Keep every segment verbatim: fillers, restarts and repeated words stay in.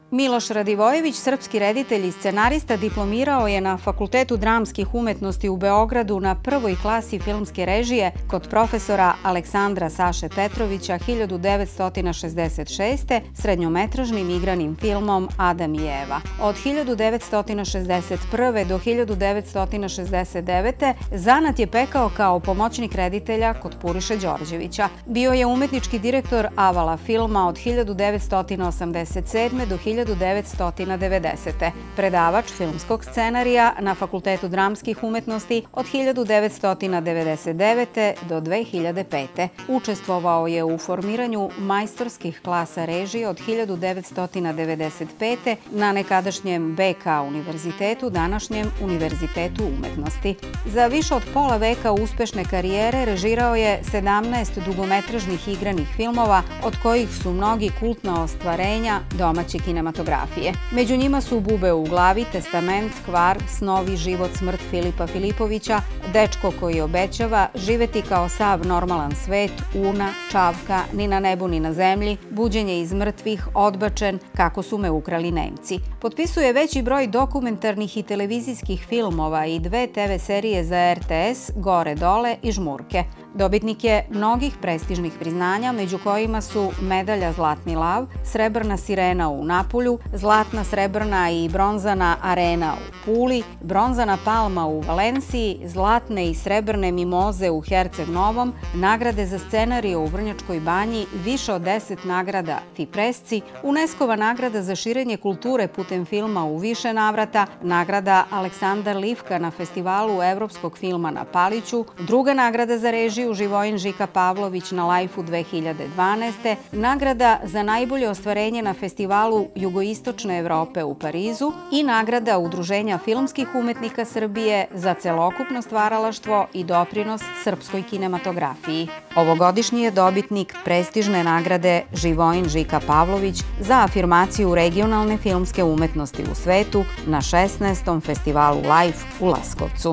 Miloš Radivojević, srpski reditelj i scenarista, diplomirao je na Fakultetu dramskih umetnosti u Beogradu na prvoj klasi filmske režije kod profesora Aleksandra Saše Petrovića hiljadu devetsto šezdeset šeste. srednjometražnim igranim filmom Adam i Eva. Od hiljadu devetsto šezdeset prve. do hiljadu devetsto šezdeset devete. zanat je pekao kao pomoćnik reditelja kod Puriše Đorđevića. Bio je umetnički direktor Avala filma od hiljadu devetsto osamdeset sedme. do hiljadu devetsto devedesete. Predavač filmskog scenarija na Fakultetu dramskih umetnosti od hiljadu devetsto devedeset devete. do dve hiljade pete. Učestvovao je u formiranju majstorskih klasa režije od hiljadu devetsto devedeset pete. na nekadašnjem B K univerzitetu, današnjem Univerzitetu umetnosti. Za više od pola veka uspešne karijere režirao je sedamnaest dugometražnih igranih filmova, od kojih su mnogi kultna ostvarenja domaće kinematografije. Među njima su Bube u glavi, Testament, Kvar, Snovi, Život, smrt Filipa Filipovića, Dečko koji obećava, Živeti kao sav normalan svet, Una, Čavka, Ni na nebu ni na zemlji, Buđenje iz mrtvih, Odbačen, Kako su me ukrali Nemci. Potpisuje veći broj dokumentarnih i televizijskih filmova i dve te ve serije za er te es, Gore dole i Žmurke. Dobitnik je mnogih prestižnih priznanja, među kojima su medalja Zlatni lav, Srebrna sirena u Napulju, Zlatna, srebrna i bronzana arena u Puli, Bronzana palma u Valenciji, Zlatne i srebrne mimoze u Herceg Novom, nagrade za scenarije u Vrnjačkoj banji, više od deset nagrada Ti presci, UNESCO-va nagrada za širenje kulture putem filma u više navrata, nagrada Aleksandar Livka na Festivalu evropskog filma na Paliću, druga nagrada za režiju Živojin Žika Pavlović na Lajfu dve hiljade dvanaeste. nagrada za najbolje ostvarenje na Festivalu Jugoistočne Evrope u Parizu i nagrada Udruženja filmskih umetnika Srbije za celokupno stvaralaštvo i doprinos srpskoj kinematografiji. Ovogodišnji je dobitnik prestižne nagrade Živojin Žika Pavlović za afirmaciju regionalne filmske umetnosti u svetu na šesnaestom Festivalu Life u Leskovcu.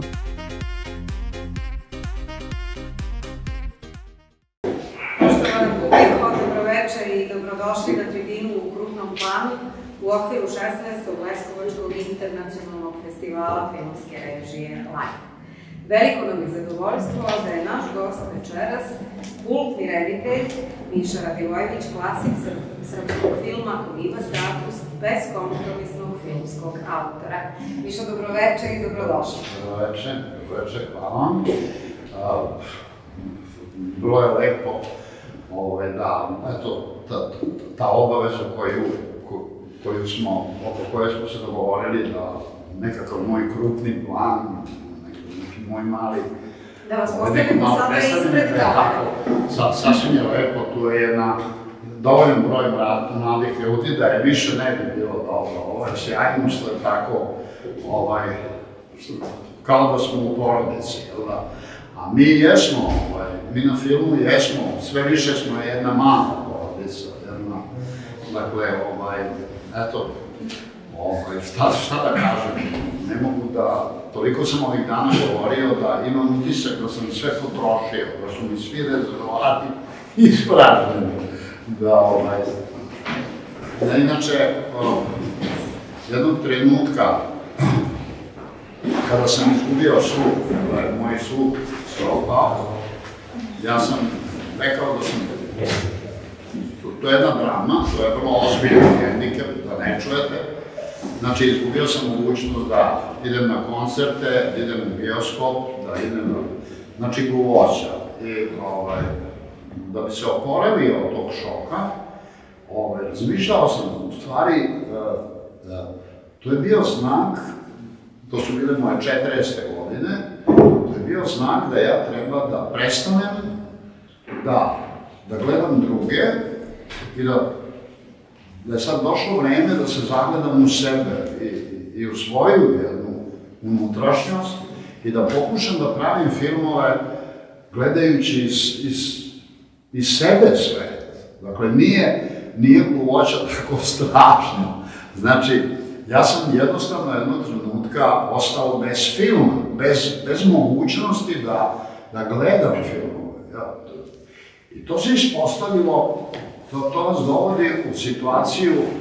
Dobroveče i dobrodošli na tribinu u Krupnom planu u okviru šesnaestog Leskovačkog internacionalnog festivala filmske režije Life. Veliko nam je zadovoljstvo da je naš gost večeras kultni reditelj Miša Radivojević, klasik srpskog filma koji ima status beskompromisnog filmskog autora. Miša, dobroveče i dobrodošli. Dobroveče, dobroveče, hvala vam. Bilo je lepo da, eto, ta obaveza koju smo, oko koje smo se dogovorili da nekakav moj krupni plan, neki moj mali... Da vas postavimo sada ispred kamere. Sasvim je lepo, tu je jedna dovoljan broj mladih ljudi da je više ne bi bilo dobro. Ovo je sjajno što je tako, kao da smo u porodici, jel da? A mi jesmo, mi na filmu jesmo, sve više smo jedna mala porodica, jedna, dakle, eto, šta da kažem, ne mogu da, toliko sam ovih dana govorio da imam utisak da sam sve potrošio, da su mi svi rezervati ispražnjeni, da, da inače, jednog trenutka, kada sam izgubio sluh, moj sluh se opao, ja sam rekao da sam... To je jedna drama, to je vrlo ozbiljan hendikep, da ne čujete. Znači, izgubio sam mogućnost da idem na koncerte, da idem u bioskop, da idem na čiguloća. I da bi se oporavio od tog šoka, razmišljao sam, u stvari, to je bio znak. To su bile moje četrdeeste godine, to je bio znak da ja treba da prestanem, da gledam druge i da je sad došlo vreme da se zagledam u sebe i u svoju jednu unutrašnjost i da pokušam da pravim filmove gledajući iz sebe svet. Dakle, nije gluvoća tako strašno. Znači, ja sam jednostavno jednog trenutka ostao bez filma, bez mogućnosti da gledam filmove. I to se ispostavilo, to nas dovodi u situaciju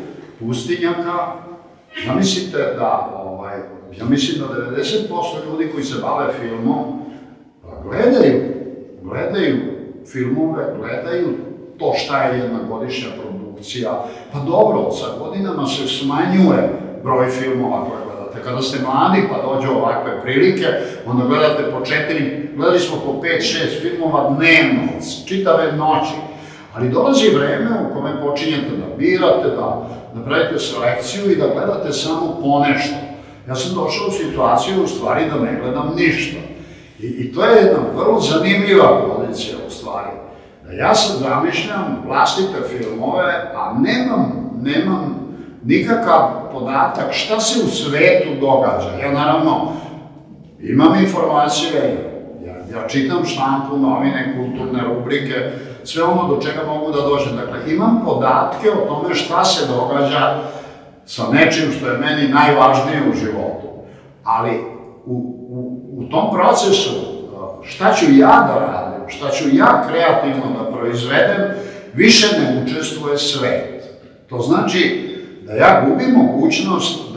pustinjaka, zamislite da, ovaj, ja mislim da devedeset posto ljudi koji se bave filmom gledaju, gledaju filmove, gledaju to šta je jedna godišnja produkcija. Pa dobro, sa godinama se smanjuje broj filmova koje gledate. Kada ste mladi pa dođe ovakve prilike, onda gledate po četiri, gledali smo po pet, šest filmova dnevno, čitave noći. Ali dolazi vreme u kome počinjete da birate, da napravite selekciju i da gledate samo ponešto. Ja sam došao u situaciju u stvari da ne gledam ništa. I to je jedna vrlo zanimljiva pozicija u stvari. Ja sad zamišljam vlastite filmove, a nemam nikakav podatak šta se u svetu događa. Ja naravno imam informacije, ja čitam štampu, novine, kulturne rubrike, sve ono do čega mogu da dođem. Dakle, imam podatke o tome šta se događa sa nečim što je meni najvažnije u životu. Ali u tom procesu šta ću ja da radim, šta ću ja kreativno da proizvedem, više ne učestvuje svet. To znači da ja gubim mogućnost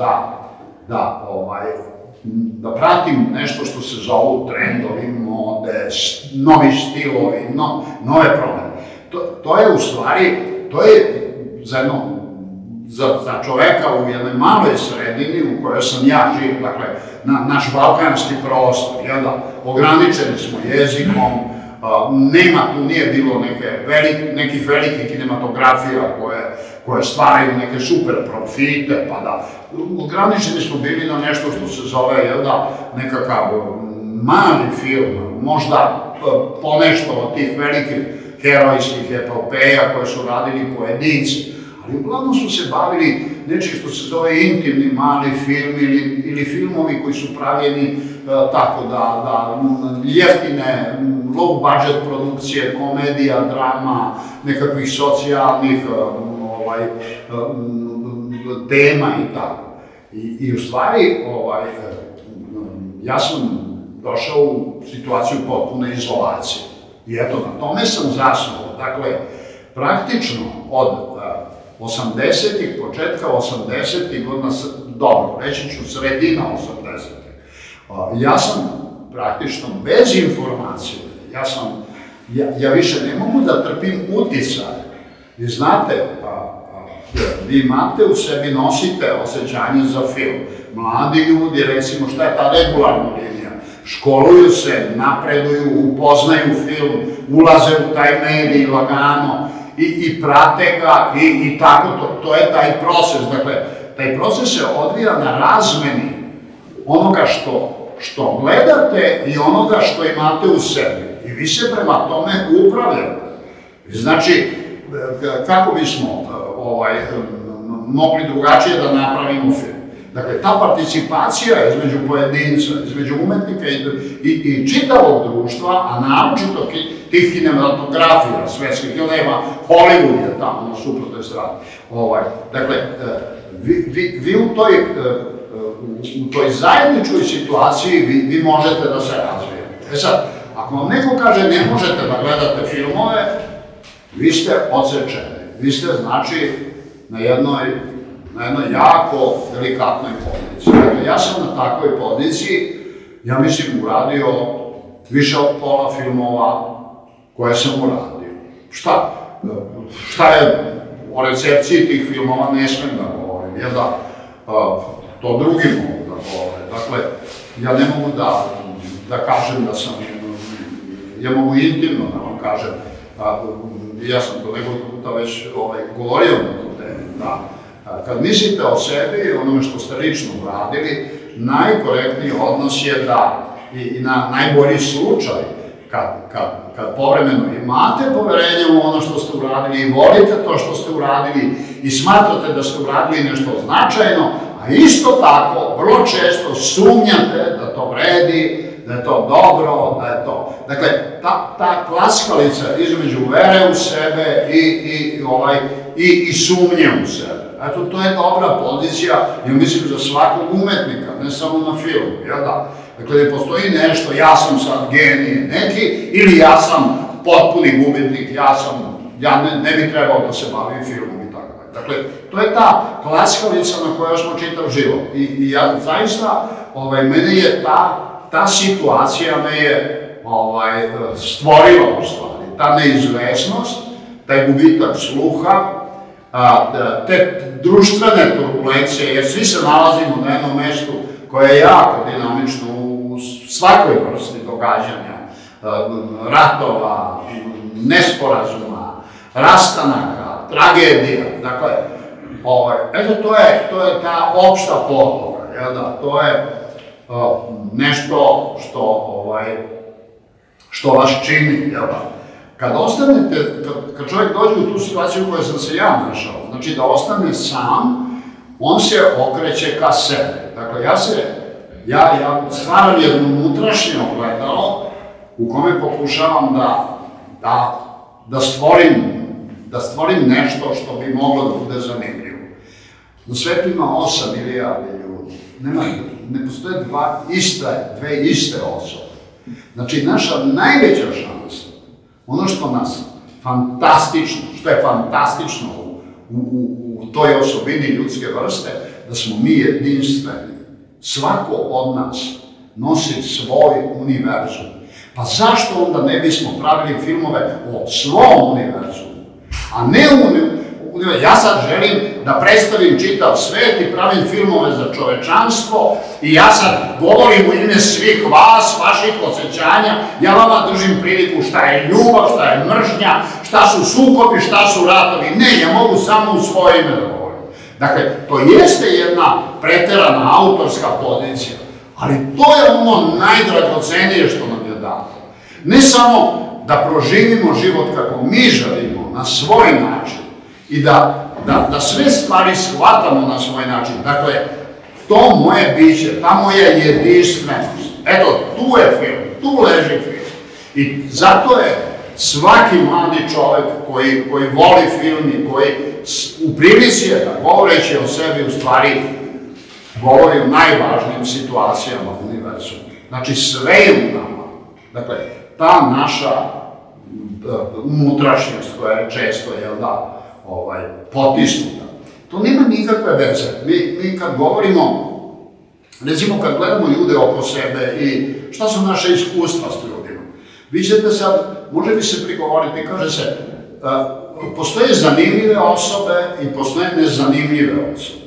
da pratim nešto što se zovu trendovi, mode, novi stilovi, nove promene. To je u stvari, to je za jedno, za čoveka u jednoj maloj sredini u kojoj sam ja živ, dakle, naš balkanski prostor, jel da, ograničeni smo jezikom, nema tu, nije bilo nekih velikih kinematografija koje stvaraju neke super profite, pa da, ograničeni smo bili na nešto što se zove, jel da, nekakav mali film, možda ponešto od tih velikih herojskih epopeja koje su radili pojedinci. Ali uglavnom su se bavili nečim što se zove intimni mali film ili filmovi koji su pravljeni tako da jeftine, low budget produkcije, komedija, drama, nekakvih socijalnih tema i tako. I u stvari ja sam došao u situaciju potpune izolacije. I eto, na tome sam zasnuo. Dakle, praktično od osamdesetih, početka osamdesetih godina, dobro, reći ću sredina osamdesetih. Ja sam praktično bez informacije, ja sam, ja više ne mogu da trpim uticaj. Vi znate, vi imate u sebi, nosite osjećanje za film. Mladi ljudi, recimo, šta je ta regularna linija? Školuju se, napreduju, upoznaju film, ulaze u taj medij lagano, i prate ga i tako, to je taj proces. Dakle, taj proces se odvija na razmeni onoga što gledate i onoga što imate u sebi. I vi se prema tome upravljate. Znači, kako bismo mogli drugačije da napravimo film? Dakle, ta participacija između pojedinca, između umetnika i čitavog društva, a naročito tih kinematografija svetskih, ili nema, Hollywood je tamo na suprotnoj strani. Dakle, vi u toj zajedničkoj situaciji vi možete da se razvijete. E sad, ako vam neko kaže ne možete da gledate filmove, vi ste odsečeni. Vi ste, znači, na jednoj na jednoj jako delikatnoj poziciji. Dakle, ja sam na takvoj poziciji, ja mislim, uradio više od pola filmova koje sam uradio. Šta? Šta je o recepciji tih filmova ne smem da govorim, jer da to drugi mogu da govore. Dakle, ja ne mogu da kažem da sam, ja mogu intimno da vam kažem, ja sam to nekoliko puta već govorio na tu temu, da kad mislite o sebi i onome što ste lično uradili, najkorektniji odnos je da, i na najbolji slučaj, kad povremeno imate poverenje u ono što ste uradili i volite to što ste uradili i smatrate da ste uradili nešto značajno, a isto tako, vrlo često sumnjate da to vredi, da je to dobro, da je to... Dakle, ta klaskalica između vere u sebe i sumnje u sebe. Eto, to je dobra pozicija, ja mislim, za svakog umetnika, ne samo na filmu, jel da? Dakle, ne postoji nešto, ja sam sad genije neki, ili ja sam potpuni gubitnik, ja sam, ja ne bih trebao da se bavim filmom i tako dalje. Dakle, to je ta klackalica na kojoj smo čitav život. I ja zaista, mene je ta situacija me je stvorila u stvari. Ta neizvesnost, taj gubitak sluha, te društvene turbulencije, jer svi se nalazimo na jednom mestu koje je jako dinamično u svakoj vrsti događanja, ratova, nesporazuma, rastanaka, tragedija. Dakle, eto, to je ta opšta podloga, jel da? To je nešto što vas čini, jel da? Kad ostanete, kad čovjek dođe u tu situaciju u kojoj sam se ja našao, znači da ostane sam, on se okreće ka sebe. Dakle, ja se, ja stvaram jedno unutrašnje ogledalo u kome pokušavam da stvorim, da stvorim nešto što bi moglo da bude zanimljivo. Na svetu ima osam milijardi ljudi. Ne postoje dve iste osobe. Znači, naša najveća šansa, ono što nas fantastično, što je fantastično u toj osobini ljudske vrste, da smo mi jedinstveni. Svako od nas nosi svoj univerzum. Pa zašto onda ne bismo pravili filmove o svom univerzumu? A ne univerzumu. Ja sad želim da predstavim čitav svet i pravim filmove za čovečanstvo i ja sad govorim u ime svih vas, vaših osjećanja, ja vama držim priliku šta je ljubav, šta je mržnja, šta su sukobi, šta su ratovi. Ne, ja mogu samo u svoje ime da govorim. Dakle, to jeste jedna preterana autorska pozicija, ali to je ono najdragocenije što nam je dato. Ne samo da proživimo život kako mi želimo, na svoj način, i da sve stvari shvatamo na svoj način. Dakle, to moje biće, ta moja jedinstvenost, eto, tu je film, tu leži film. I zato je svaki mladi čovek koji voli film i koji u prilici je da govoreći o sebi u stvari govori o najvažnijim situacijama u univerzumu. Znači, sve je u nama. Dakle, ta naša unutrašnjost koja je često, jel da, potisnuta. To nema nikakve veze. Mi kad govorimo, recimo kad gledamo ljude oko sebe i šta su naše iskustva s ljudima, vi ćete sad, može bi se prigovoriti, kaže se, postoje zanimljive osobe i postoje nezanimljive osobe.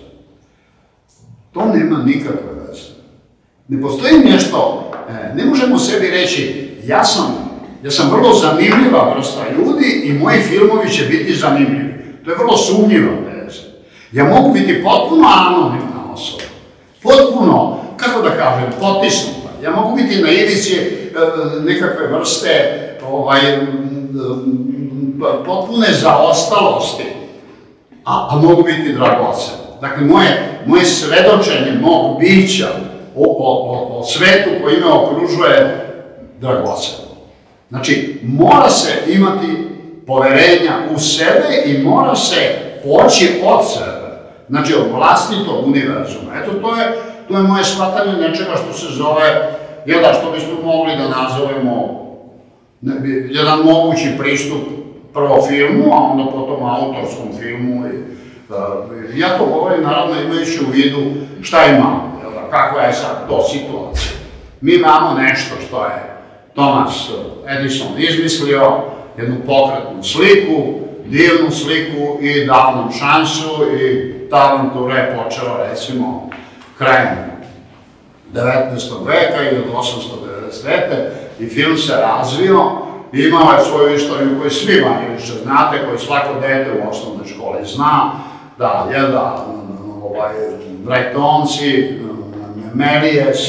To nema nikakve veze. Ne postoji nešto, ne možemo sebi reći, ja sam Ja sam vrlo zanimljiva vrsta ljudi i moji filmovi će biti zanimljivi. To je vrlo sumnjiva teza. Ja mogu biti potpuno anonimna osoba. Potpuno, kako da kažem, potisnuta. Ja mogu biti na ivici nekakve vrste potpune zaostalosti, a mogu biti dragocen. Dakle, moje svedočenje mog bića o svetu koji me okružuje dragocen. Znači, mora se imati poverenja u sebe i mora se poći od sebe. Znači, od vlastitog univerzuma. Eto, to je moje shvatanje nečega što se zove, jedan što bismo mogli da nazovemo jedan mogući pristup prvo filmu, a onda potom autorskom filmu. Ja to govorim, naravno, imajući u vidu šta imamo, kakva je sad to situacija. Mi imamo nešto što je Thomas Edison izmislio, jednu pokretnu sliku, divnu sliku i dao nam šansu i Tavan Ture počeo, recimo, krajem devetnaestog veka ili od osamsto devedeset devete i film se razvio i imao je svoju istoriju koju svi manje više znate, koju svako dete u osnovnoj školi zna, da, jel da, Brajtonci, Melijes,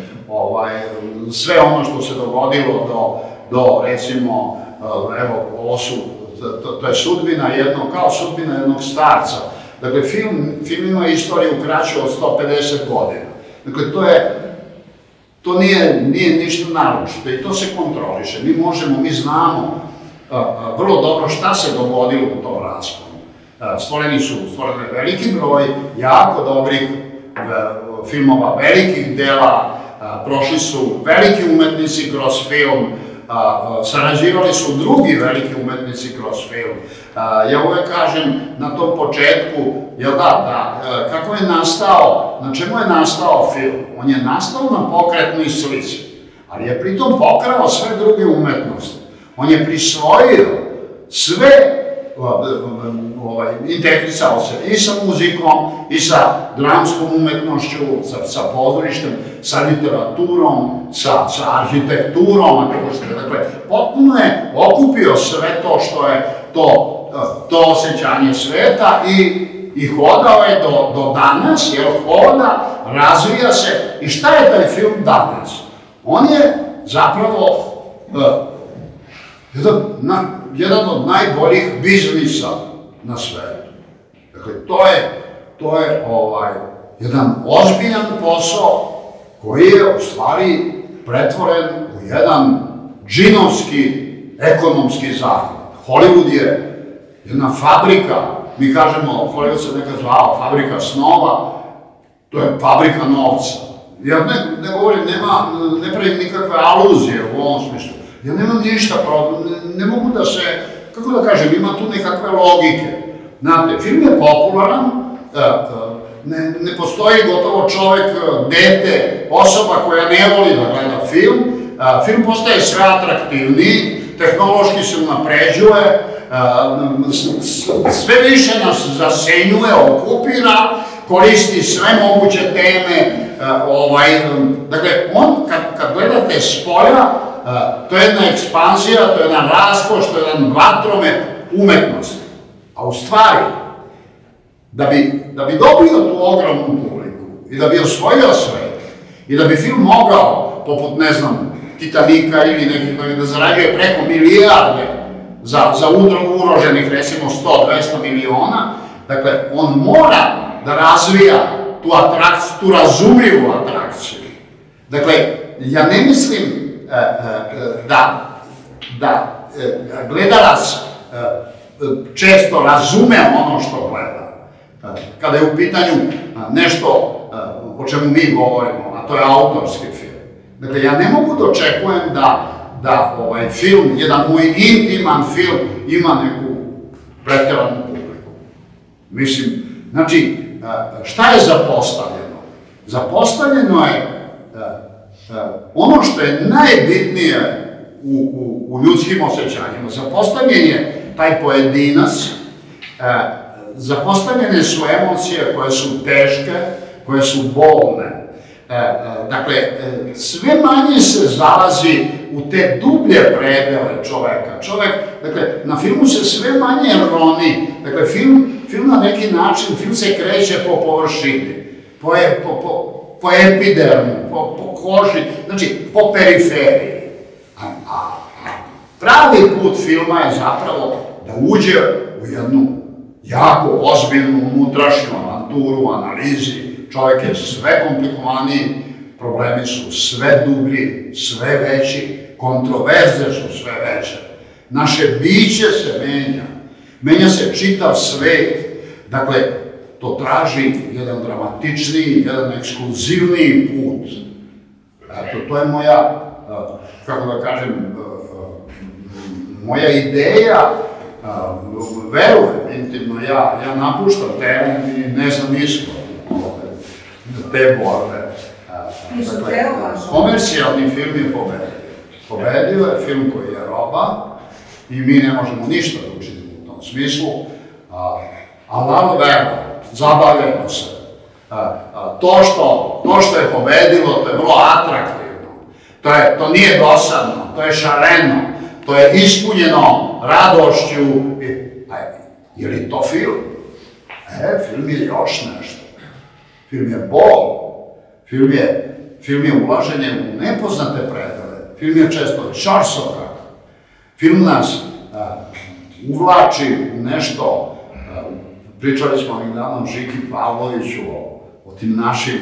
sve ono što se dogodilo do, recimo, evo, ovo su, to je sudbina jednog, kao sudbina jednog starca. Dakle, film ima istoriju kraću od sto pedeset godina. Dakle, to je, to nije ništa naročito i to se kontroliše. Mi možemo, mi znamo vrlo dobro šta se dogodilo u tom rasponu. Stvoreni su, stvoren je veliki broj jako dobrih filmova, velikih dela, prošli su veliki umetnici kroz film, sarađivali su drugi veliki umetnici kroz film. Ja uvek kažem na tom početku, jel da, kako je nastao, na čemu je nastao film? On je nastao na pokretnoj slici, ali je pritom pokrao sve druge umetnosti. On je prisvojio sve, integrisao se i sa muzikom, i sa dramskom umetnošću, sa pozorištem, sa literaturom, sa arhitekturom, dakle, potpuno je okupio sve to što je to osjećanje sveta i hodao je do danas, jer hoda, razvija se. I šta je taj film danas? On je zapravo jedan od najboljih biznisa na svetu. Dakle, to je jedan ozbiljan posao koji je u stvari pretvoren u jedan džinovski ekonomski zahvat. Hollywood je jedna fabrika, mi kažemo, Hollywood se nekad zvao fabrika snova, to je fabrika novca. Ja ne govorim, ne pravim nikakve aluzije u ovom smislu. Ja nemam ništa, ne mogu da se, kako da kažem, ima tu nekakve logike. Znate, film je popularan, ne postoji gotovo čovek, dete, osoba koja ne voli da gleda film. Film postaje sve atraktivniji, tehnološki se unapređuje, sve više nas zasenjuje, okupira, koristi sve moguće teme. Dakle, on, kad gledate s polja, to je jedna ekspanzija, to je jedan raskoš, to je jedan vatromet umetnosti. A u stvari, da bi dobio tu ogromnu publiku i da bi osvojio svet i da bi film mogao, poput, ne znam, Titanika ili nekih, da zarađuje preko milijarde za uroženih, recimo, sto do dvesta miliona, dakle, on mora da razvija tu atrakciju, tu razumljivu atrakciju. Dakle, ja ne mislim da gledalac često razume ono što gleda. Kada je u pitanju nešto o čemu mi govorimo, a to je autorski film. Dakle, ja ne mogu da očekujem da ovaj film, jedan moj intiman film, ima neku pretjeranu publiku. Mislim, znači, šta je zapostavljeno? Zapostavljeno je ono što je najbitnije u ljudskim osjećanjima. Zapostavljen je taj pojedinac, zapostavljene su emocije koje su teške, koje su bolne. Dakle, sve manje se zalazi u te dublje predele čoveka. Čovek, dakle, na filmu se sve manje roni. Dakle, film na neki način, film se kreće po površini, po epidermu, po koži, znači po periferiji. A pravi put filma je zapravo da uđe u jednu jako ozbiljnu unutrašnju avanturu, analizi. Čovjek je sve komplikovaniji, problemi su sve dublji, sve veći, kontroverze su sve veće. Naše biće se menja, menja se čitav svet. Dakle, to traži jedan dramatičniji, jedan ekskluzivniji put. Eto, to je moja, kako da kažem, moja ideja. Verujem, intimno, ja napuštam teren i ne znam ništa te borbe. Komercijalni film je pobedio. Pobedio je film koji je roba i mi ne možemo ništa da učinimo u tom smislu. Ali naravno verujem, zabavljamo se. To što je pobedilo, to je vrlo atraktivno. To nije dosadno, to je šareno, to je ispunjeno radošću. Je li to film? E, film je još nešto. Film je bol. Film je ulaženje u nepoznate predele. Film je često ćorsokak. Film nas uvlači u nešto. Pričali smo ovih dana o Žiki Pavloviću, o tim našim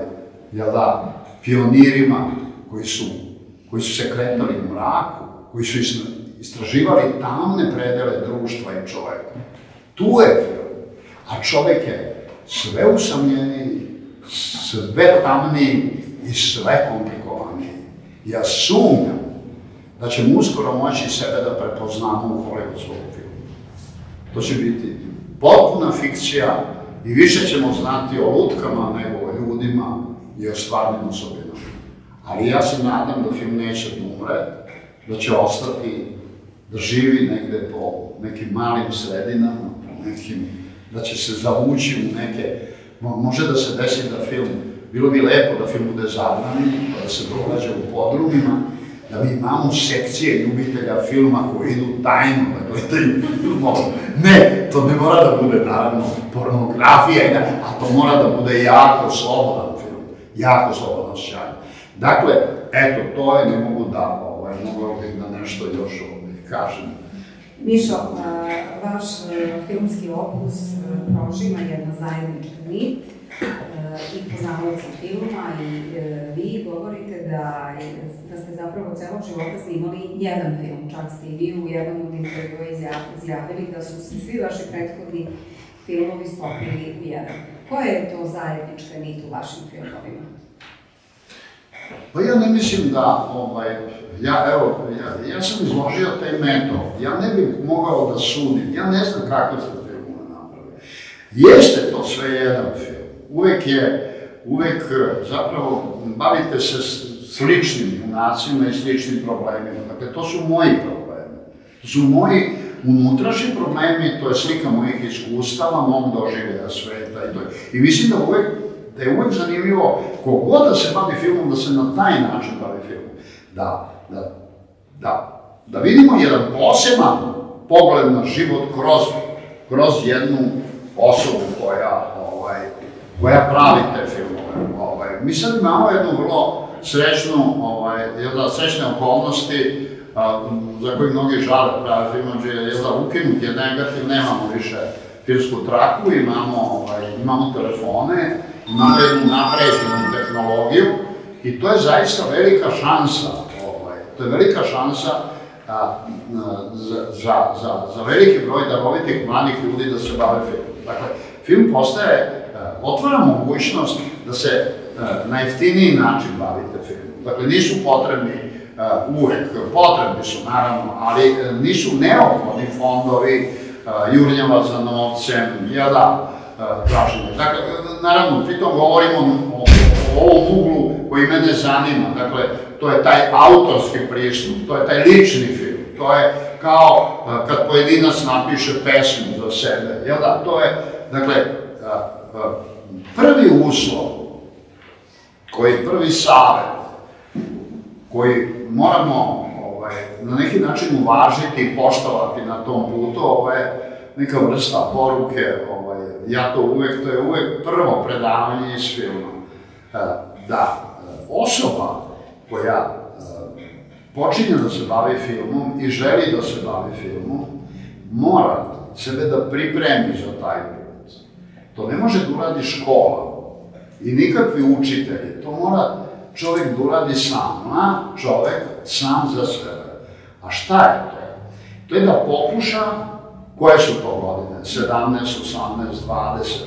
pionirima koji su se kretali u mraku, koji su istraživali tamne predele društva i čoveka. Tu je film. A čovek je sve usamljeniji, sve tamniji i sve komplikovaniji. Ja sumnjam da ćemo uskoro moći sebe da prepoznamo u hollywoodskom filmu. To će biti potpuna fikcija i više ćemo znati o lutkama nego o ljudima i o stvarnim osobinama. Ali ja se nadam da film neće da umre, da će ostati, da živi negde po nekim malim sredinama, po nekim, da će se zavući u neke, može da se desi da film, bilo bi lepo da film bude zabranjen, pa da se događa u podrumima, da mi imamo sekcije ljubitelja filma koji idu tajno da gledaju filmove. Ne, to ne mora da bude, naravno, pornografija, a to mora da bude jako slobodan film, jako slobodan osjećaj. Dakle, eto, to je, ne mogu da, mogao bih da nešto još kažem. Mišo, vaš filmski opus prožima jedna zajednička nit i poznavaoca filma i vi govorite da ste zapravo celog života snimali jedan film, čak ste i vi u jednom od intervjua izjavili da su se svi vaši prethodni filmovi sklopili u jedan. Koja je to zajednička nit u vašim filmovima? Pa ja ne mislim da, ja, evo, ja sam izložio taj metod, ja ne bih mogao da sudim, ja ne znam kakve ste filmove napravili. Jeste to sve jedan film, uvek je, uvek zapravo bavite se sličnim junacima i sličnim problemima, dakle to su moji problemi, to su moji unutrašnji problemi, to je slika mojih iskustava, mog doživljaja sveta i to je. I mislim da uvek, da je uvek zanimljivo kogod da se bavi filmom, da se na taj način bavi filmom. Da, da, da, da vidimo jedan poseban pogled na život kroz, kroz jednu osobu koja, ovaj, koja pravi te filmove. Ovaj. Mi sad imamo jednu vrlo srećnu, ovaj, jedna srećne okolnosti a, za koje mnogi žale prave filmođe, je da ukinut je negativ, nemamo više filmsku traku, imamo, ovaj, imamo telefone, imamo jednu napređenu tehnologiju i to je zaista velika šansa, to je velika šansa za veliki broj darovitih mladih ljudi da se bave filmom. Dakle, film postaje, otvara mogućnost da se na jeftiniji način bavite filmom. Dakle, nisu potrebni uvek, potrebni su naravno, ali nisu neophodni fondovi, jurnjava za novcem, jada, traženje. Dakle, naravno, pritom govorimo o ovom uglu koji mene zanima. Dakle, to je taj autorski pristup, to je taj lični film. To je kao kad pojedinac napiše pesmu za sebe. Jel da? To je, dakle, prvi uslov, koji prvi savet, koji moramo na neki način uvažiti i poštovati na tom putu, ovo je neka vrsta poruke, ja to uvek, to je uvek prvo predavanje iz filma. Da osoba koja počinje da se bavi filmom i želi da se bavi filmom, mora sebe da pripremi za taj put. To ne može da uradi škola i nikakvi učitelji, to mora čovek da uradi sam, a čovek sam za sebe. A šta je to? To je da pokuša, koje su to godine, sedamnaest, osamnaest, dvadeset,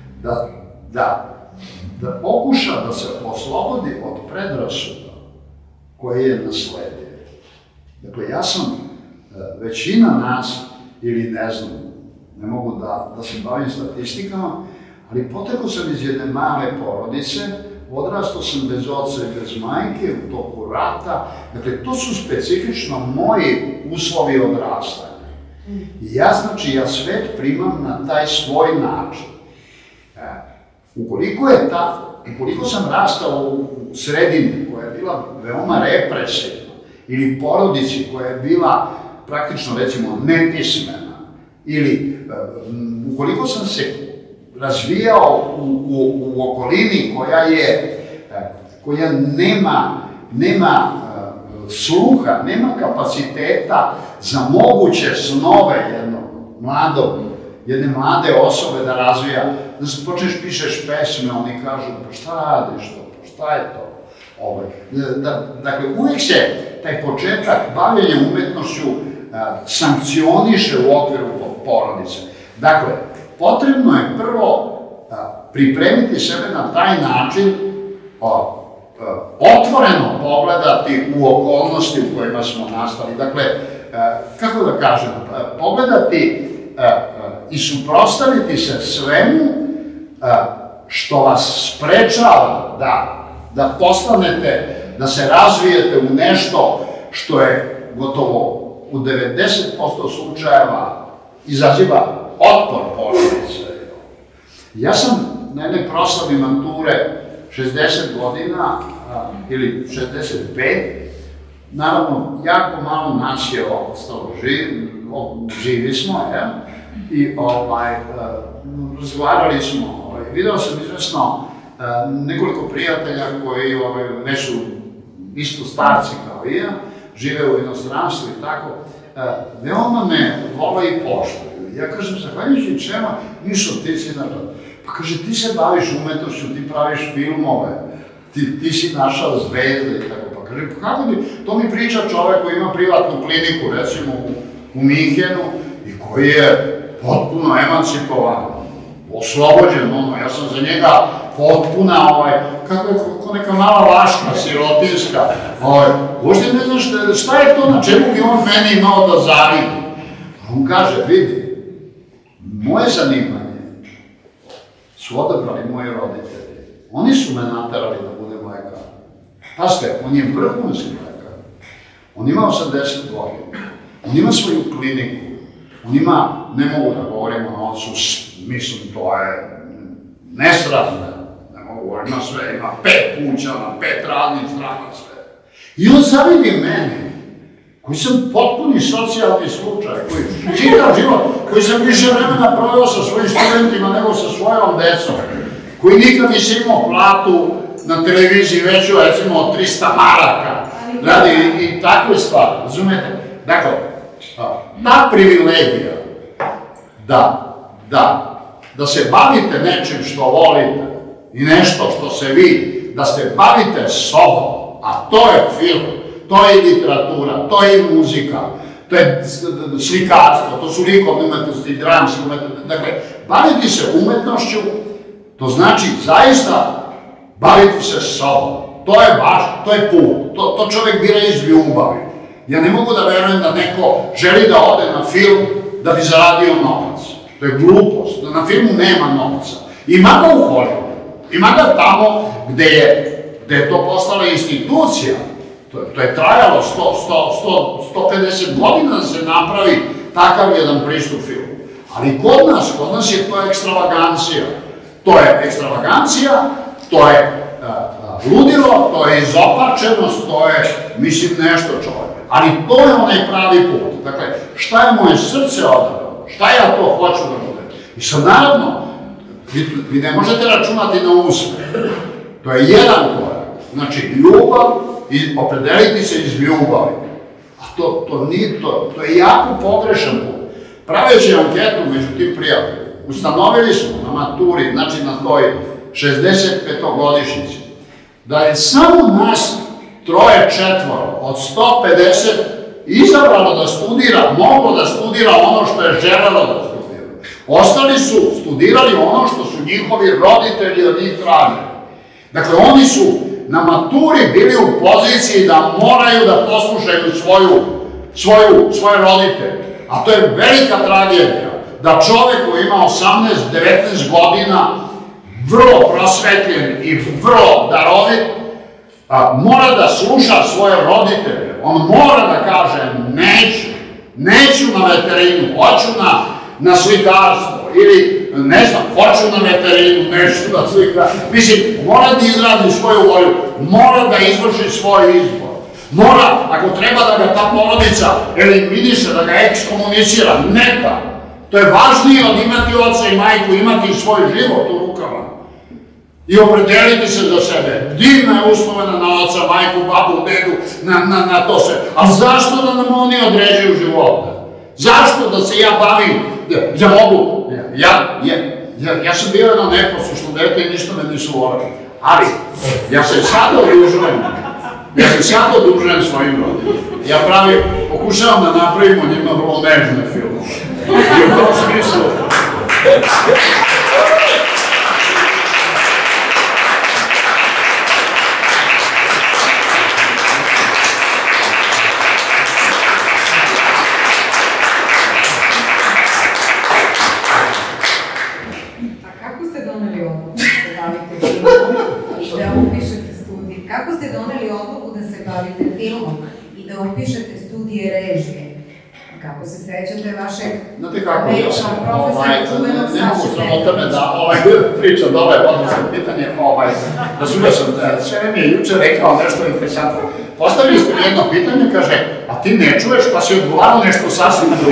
da pokuša da se oslobodi od predrasuda koje je nasledio. Dakle, ja sam, većina nas, ili ne znam, ne mogu da se bavim statistikama, ali potekao sam iz jedne male porodice, odrastao sam bez oca i bez majke u toku rata, dakle, to su specifično moji uslovi odrastanja. I ja, znači, ja svet primam na taj svoj način. Ukoliko je ta, ukoliko sam rastao u sredini koja je bila veoma represivna, ili porodici koja je bila praktično, recimo, nepismena, ili ukoliko sam se razvijao u okolini koja je, koja nema sluha, nema kapaciteta za moguće snove jednog mladog, jedne mlade osobe da razvija, da se počneš pišeš pesme, oni kažu, pa šta radiš to, pa šta je to? Dakle, uvijek se taj početak bavljenja umetnošću sankcioniše u okviru porodice. Dakle, potrebno je prvo pripremiti sebe na taj način, otvoreno pogledati u okolnosti u kojima smo nastali. Dakle, kako da kažem, pogledati i suprotstaviti se svemu što vas sprečava da postanete, da se razvijete u nešto što je gotovo u devedeset posto slučajeva izaziva otpor porodice. Ja sam na jednoj proslavi mature šezdeset godina ili šezdeset pet, naravno, jako malo nas je ostalo, živi smo, i razgovarali smo, video sam izvesno nekoliko prijatelja koji već su isto starci kao i ja, žive u inostranstvu i tako, veoma me vole i poštuju. Ja kažem, zahvaljujući čemu, Mišo, ti si naravno, pa kaže, ti se baviš umetnošću, ti praviš filmove, ti si naša zvezda i tako, pa kaže, pa kako ti, to mi priča čovek koji ima privatnu kliniku, recimo u Minhenu, i koji je potpuno emancipovan, oslobođen, ono, ja sam za njega potpuna, kako je, ko neka mala vaška, sirotinska, uopšte ne znaš šta je to, na čemu bi on meni imao da zavidi. A on kaže, vidi, moje zanimanje su odabrali moji roditelji. Oni su me naterali da budem lekar. Pazite, on je vrhunski lekar. On ima osamdeset godina. On ima svoju kliniku. On ima, ne mogu da govorim o novcu, mislim, to je nesrazmjerno. Ne mogu govoriti, ima sve, ima pet kuća, pet raznih strana, sve. I on zavidi meni, koji sam potpuni socijalni slučaj, koji čitav život, koji sam više vremena proveo sa svojim studentima nego sa svojom decom, koji nikad nisi imao platu na televiziji veću, recimo, od trista maraka, radi i takve stvari, razumete? Dakle, ta privilegija da se bavite nečim što volite i nešto što se vidi, da se bavite sobom, a to je film, to je literatura, to je muzika, to je slikarstvo, to su likovne umetnosti, dramske umetnosti. Dakle, baviti se umetnošću, to znači zaista baviti se sobom. To je vaš, to je put, to čovek bira iz ljubavi. Ja ne mogu da verujem da neko želi da ode na film da bi zaradio novac. To je glupost, da na filmu nema novca. Ima ga u Hollywoodu, ima ga tamo gde je to postala institucija. To je trajalo sto pedeset godina da se napravi takav jedan pristup filmu. Ali kod nas, kod nas je to ekstravagancija. To je ekstravagancija, to je ludilo, to je izopačenost, to je, mislim, nešto čovjek. Ali to je onaj pravi put. Dakle, šta je moje srce odabralo? Šta ja to hoću da budem? I sad, naravno, vi ne možete računati na uspeh. To je jedan korak. Znači, ljubav, opredeliti se iz ljubavi. A to je jako pogrešan put. Praveći anketu među tim prijateljima, ustanovili smo na maturi, znači na toj šezdeset petogodišnjici, da je samo nas troje četvoro od sto pedeset izabralo da studira, moglo da studira ono što je želelo da studira. Ostali su studirali ono što su njihovi roditelji od njih tražili. Dakle, oni su na maturi bili u poziciji da moraju da poslušaju svoje roditelje. A to je velika tragedija, da čovek koji ima osamnaest devetnaest godina, vrlo prosvetljen i vrlo darovit, mora da sluša svoje roditelje. On mora da kaže, neću, neću na veterinu, hoću na slikarstvo, ili, ne znam, hoću na veterinu, neću na slikarstvo. Mislim, mora da izradi svoju volju, mora da izvrši svoj izbor. Mora, ako treba da ga ta porodica eliminiše, da ga ekskomunicira, neka. To je važnije od imati oca i majku, imati svoj život u rukama. I opredeliti se za sebe. Divna je uspomena na oca, majku, babu, dedu, na to sve. A zašto da nam oni određuju živote? Zašto da se ja bavim, ja mogu, ja sam bio jedno neposlušno dete i ništa me nisu voleli. Ali, ja se sad odužujem, ja se sad odužujem svojim roditeljima. Ja pravim, pokušavam da napravimo njima vrlo nežne filmove. I u tom smislu... bavite filmom i da upišete studije režije. Kako se sećate vašeg američkog profesora čuvenog Saše Petrovića? Da pričam dole, odnosno pitanje, razumio sam, sve mi je juče rekao nešto interesantno. Postavili ste mi jedno pitanje, kaže, a ti ne čuješ, pa si odgovarao nešto sasvim drugo.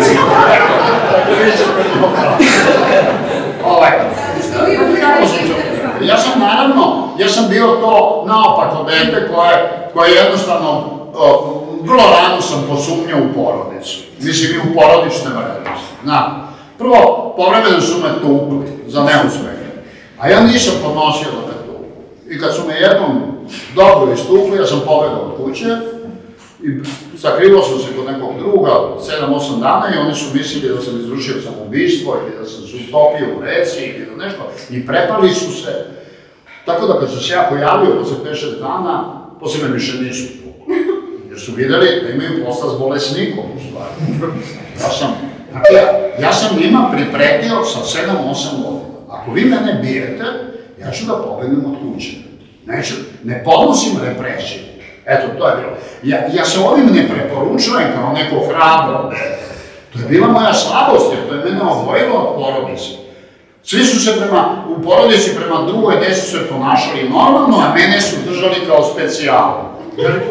Ja sam naravno, ja sam bio to naopako dete koje jednostavno, vrlo rano sam posumnjao u porodicu. Mislim i u porodične vrednosti. Prvo, povremeno su me tukli za neuspehe, a ja nisam podnosio da me tukli. I kad su me jednom dobro istukli, ja sam pobegao od kuće i sakrivao sam se kod nekog druga sedam osam dana i oni su mislili da sam izvršio samoubistvo ili da sam se utopio u reci ili da nešto i prepali su se. Tako da kad sam se ja pojavio posle pet šest dana, posle me više nisu tukli. Jer su videli da imaju posla s bolesnikom u stvari. Ja sam, ja sam njima pripretio sa sedam osam godina. Ako vi mene bijete, ja ću da pobegnem od kuće. Neću, ne podnosim represiju. Eto, to je bilo. Ja se ovim ne preporučujem kao neko hrabro. To je bila moja slabost, jer to je mene odvojilo od porodice. Svi su se u porodici prema drugoj desi se ponašali normalno, a mene su držali kao specijalno. Ja rekao,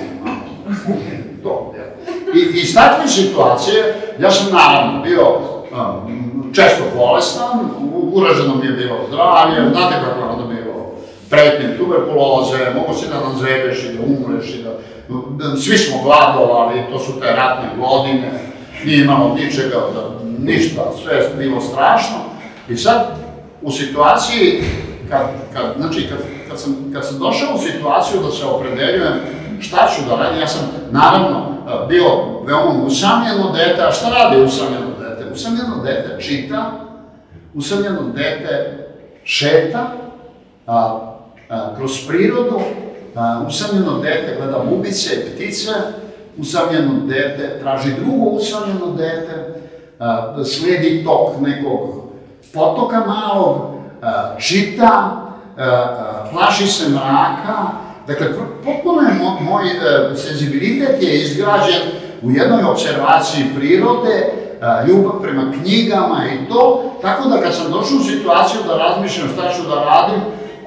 to, I iz takve situacije, ja sam naravno bio često bolestan, uraženo mi je bilo zdravlje, znate kako je onda bilo pretnje tuberkuloze, mogu si da nazebeš i da umreš i da... Svi smo gladovali, to su te ratne godine, nije imalo ničega, ništa, sve je bilo strašno. I sad, u situaciji, znači, kad sam došao u situaciju da se opredeljujem šta ću da radim, ja sam naravno bio veoma usamljeno dete, a šta radi usamljeno dete? Usamljeno dete čita, usamljeno dete šeta kroz prirodu, usamljeno dete gleda bubice i ptice, usamljeno dete traži drugo usamljeno dete, slijedi tok nekog potoka malog, čita, plaši se mraka. Dakle, potpuno je moj senzibilitet je izgrađen u jednoj observaciji prirode, ljubav prema knjigama i to, tako da kad sam došao u situaciju da razmišljam šta ću da radim,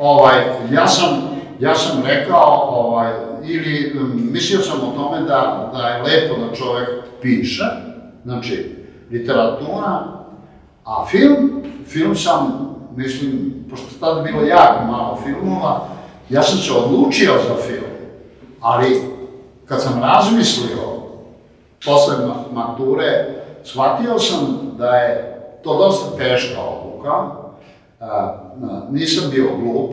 ja sam rekao, ili mislio sam o tome da je lepo da čovek piše, znači literatura, a film, film sam, mislim, pošto je tada bilo jako malo filmova, ja sam se odlučio za film, ali kad sam razmislio posle mature, shvatio sam da je to dosta teška odluka, nisam bio glup,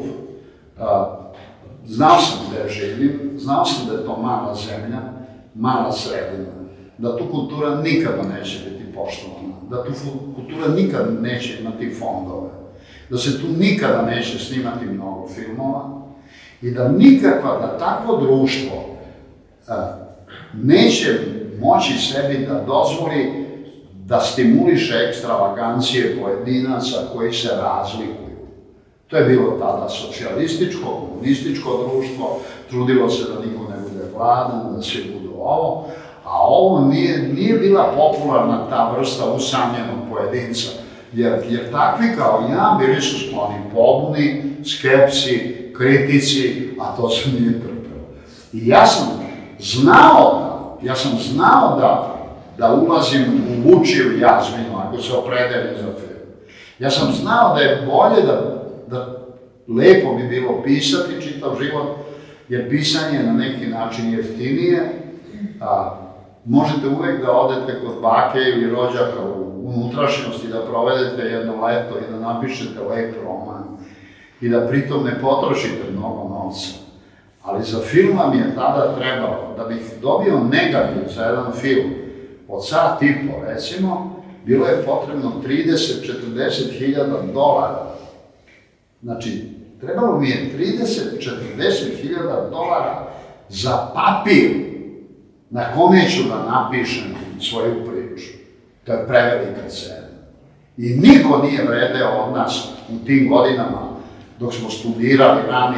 znao sam gde živim, znao sam da je to mala zemlja, mala sredina, da tu kultura nikada neće biti poštovana, da tu kultura nikada neće imati fondove, da se tu nikada neće snimati mnogo filmova, i da nikakva, da takvo društvo neće moći sebi da dozvoli da stimuliše ekstravagancije pojedinaca koji se razlikuju. To je bilo tada socijalističko, komunističko društvo, trudilo se da niko ne bude gladan, da svi budu ovo, a ovo nije bila popularna ta vrsta usamljenog pojedinca, jer takvi kao ja bili su skloni pobuni, skepsi, kritici, a to se nije trpelo. I ja sam znao da, ja sam znao da, da ulazim u Vučiju jazminu, ako se opredelim za film. Ja sam znao da je bolje da, da lepo bi bilo pisati čitav život, jer pisanje je na neki način jeftinije, a možete uvek da odete kod bake ili rođaka u unutrašnjosti, da provedete jedno leto i da napišete lep roman i da pritom ne potrošite mnogo novca. Ali za film vam je tada trebalo, da bih dobio negativ za jedan film od sat i po, recimo, bilo je potrebno trideset do četrdeset hiljada dolara. Znači, trebalo mi je trideset do četrdeset hiljada dolara za papir na kome ću da napišem svoju priču. To je prevelika cena. I niko nije vredeo od nas u tim godinama, dok smo studirali rani,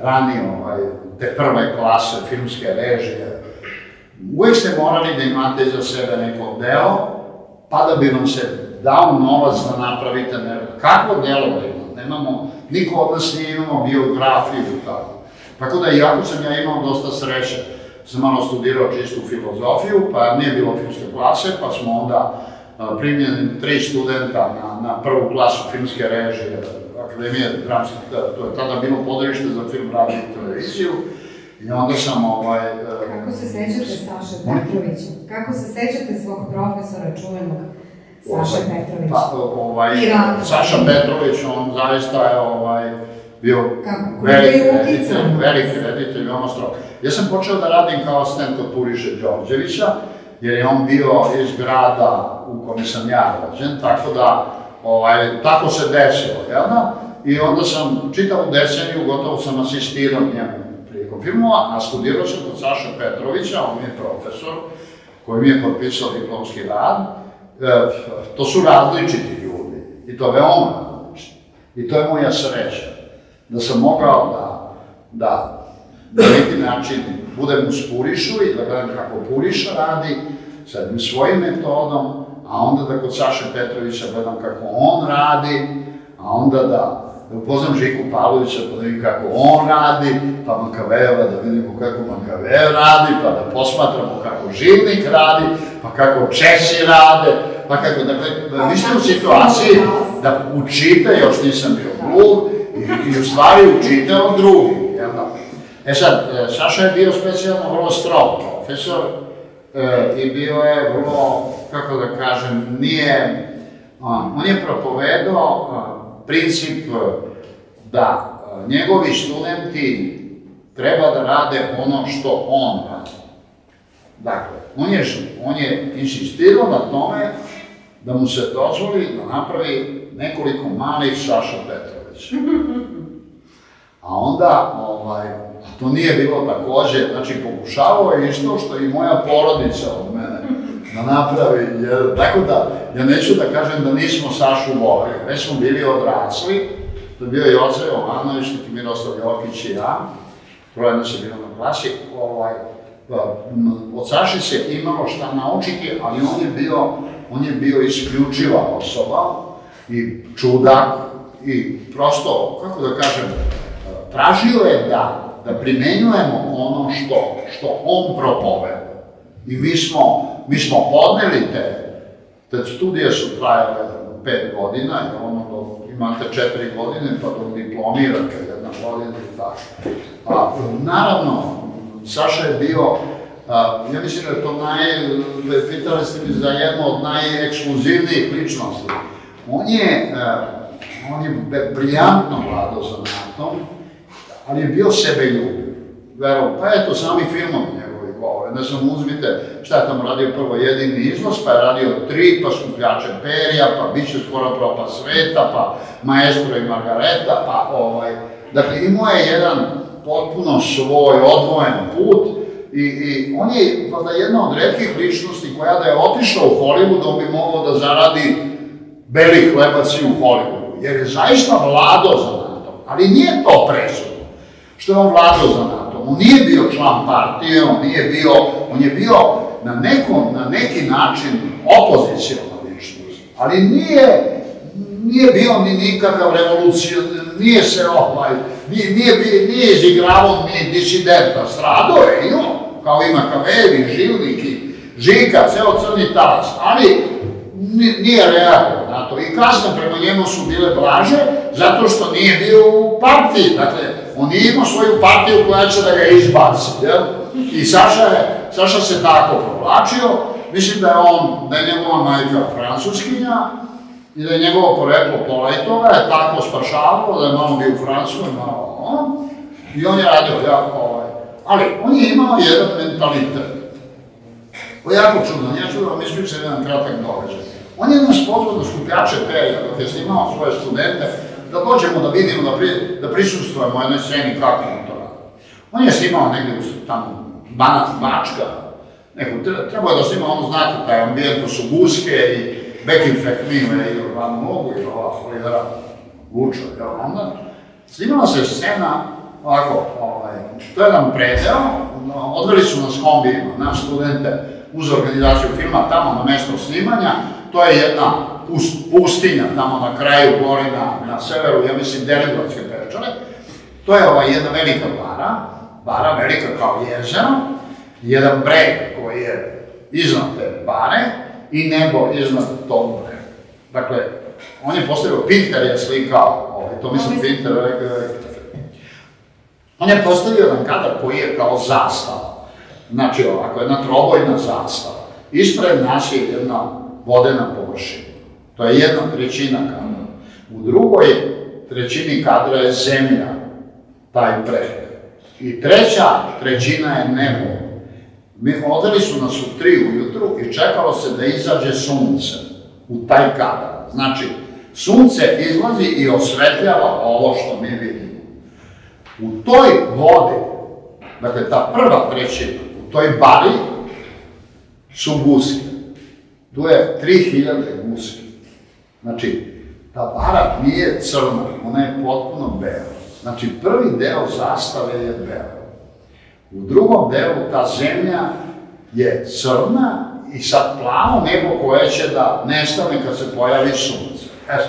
ranije, te prve klase filmske režije, uvek ste morali da imate iza sebe neko delo, pa da bi vam se dao novac da napravite nešto. Kakvo delo da imamo? Nemamo, niko od nas nije imamo biografiju i tako. Tako da, iako sam ja imao dosta sreće, sam malo studirao čistu filozofiju, pa nije bilo filmske klase, pa smo onda primljeni tri studenta na prvu klasu filmske režije Akademije dramskih, to je tada bilo područje za film, radio i televiziju. I onda sam ovaj... Kako se sećate Saše Petrovića? Kako se sećate svog profesora čuvenog Saše Petrovića? Pa, ovaj... Saša Petrović, on zaista je ovaj... bio veliki reditelj, veliki reditelj, veoma strog. Ja sam počeo da radim kao asistent kod Puriše Đorđevića, jer je on bio iz grada u kome sam ja rođen, tako da, tako se desilo, jel da? I onda sam čitavu deceniju, gotovo sam asistirao njemu prilikom filmova, a studirao sam kod Saša Petrovića, on je profesor, koji mi je potpisao diplomski rad. To su različiti ljudi, i to veoma različiti. I to je moja sreća, da sam mogao da na neki način budem uz Purišu i da gledam kako Puriša radi, sa jednim svojim metodom, a onda da kod Saše Petrovića gledam kako on radi, a onda da upoznam Žiku Pavlovića pa da vidim kako on radi, pa Makavejeva da vidimo kako Makavejev radi, pa da posmatramo kako Živnik radi, pa kako Česi rade, pa kako, dakle, vi ste u situaciji da učite, još nisam bio glup, i u stvari učite od drugih. E sad, Saša je bio specijalno vrlo strog profesor i bio je vrlo, kako da kažem, nije, on je propovedao princip da njegovi studenti treba da rade ono što on radi. Dakle, on je insistirao na tome da mu se dozvoli da napravi nekoliko malih Saša Petrovića. A onda, to nije bilo takođe, znači pokušavao je isto što i moja porodica od mene da napravi, tako da ja neću da kažem da nismo Sašu voleli, već smo bili odrasli, to je bio i Joce Jovanović, Miroslav Jokić i ja, troje nas je bilo na klasi, od Saši se imalo šta naučiti, ali on je bio isključiva osoba i čudak i prosto, kako da kažem, tražio je da primenjujemo ono što on propoveda. I mi smo podneli te studije su trajale pet godina, jer ono imate četiri godine pa dok diplomirate jedna godina i tako. Naravno, Saša je bio, ja mislim da je to naj, pitali ste mi za jednu od najekskluzivnijih ličnosti. On je, on je briljantno vladao zanatom, ali je bio sebeljubiv. Pa eto, sami filmovi njegovi govore. Ne samo uzmite šta je tamo radio prvo jedini iznos, pa je radio tri, pa Skupljače perja, pa Biće skoro propa sveta, pa Maestro i Margareta, pa ovaj... Dakle, imao je jedan potpuno svoj odvojen put i on je jedna od retkih ličnosti koja da je otišla u Hollywood, on bi mogao da zaradi beli hlebac i u Hollywoodu, jer je zaista vladao zanatom, ali nije to presudno što je on vladao zanatom. On nije bio član partije, on nije bio, on je bio na neki način opozicijalna ličnost, ali nije bio ni nikakav revolucijan, nije se ovaj, nije izigravao ni disidenta, stradao je i on, kao i Makavejev, Živnik i Žika, ceo crni talas, ali nije reagovao na to. I kazne prema njemu su bile blaže, zato što nije bio u partiji. Dakle, on nije imao svoju partiju koja će da ga izbaci. I Saša se tako provlačio. Mislim da je on, da je njegova majka francuskinja i da je njegovo poreklo Polajtova, je tako spašavao, da je malo bio u Francuskoj, malo on. I on je radio jako ovaj. Ali on je imao jedan mentalitet. To je jako čudno, ja ću da vam ispričam jedan kratak događaj. On je nas pozvao do Skupljače perja, dok je snimao svoje studente, da dođemo da vidimo, da prisustvujemo jednoj sceni kako on to radi. On je snimao negdje u tamo Banat, Bačka, trebao je da snima, ono znate, taj ambijent, to su guske i Bekinfekt Mime i Van Mogu i ova Olivera Vuča. Onda snimala se scena ovako, to je jedan predeo, odveli su nas kombijima, naš studente, uz organizaciju filma, tamo na mesto snimanja, to je jedna pustinja, tamo na kraju, gori na severu, ja mislim, Deliblatske Pečare. To je jedna velika bara, bara velika kao jezero, jedan breg koji je iznad te bare i nebo iznad tog brega. Dakle, on je postavio, Pinter je slikao, to mislim Pinter, on je postavio jedan kadar koji je kao zastava. Znači ovako, jedna trobojna zastava. Ispred nas je jedna vodena površina. To je jedna trećina kadra. U drugoj trećini kadra je zemlja, taj breg. I treća trećina je nebo. Odveli su nas u tri ujutru i čekalo se da izađe sunce u taj kadar. Znači, sunce izlazi i osvetljava ovo što mi vidimo. U toj vodi, dakle ta prva trećina, u toj bari su guske. Tu je tri hiljade guski. Znači, ta bara nije crna, ona je potpuno bela. Znači, prvi deo zastave je bela. U drugom delu ta zemlja je crna i sad plavo nebo koje će da nestane kad se pojavi sunce.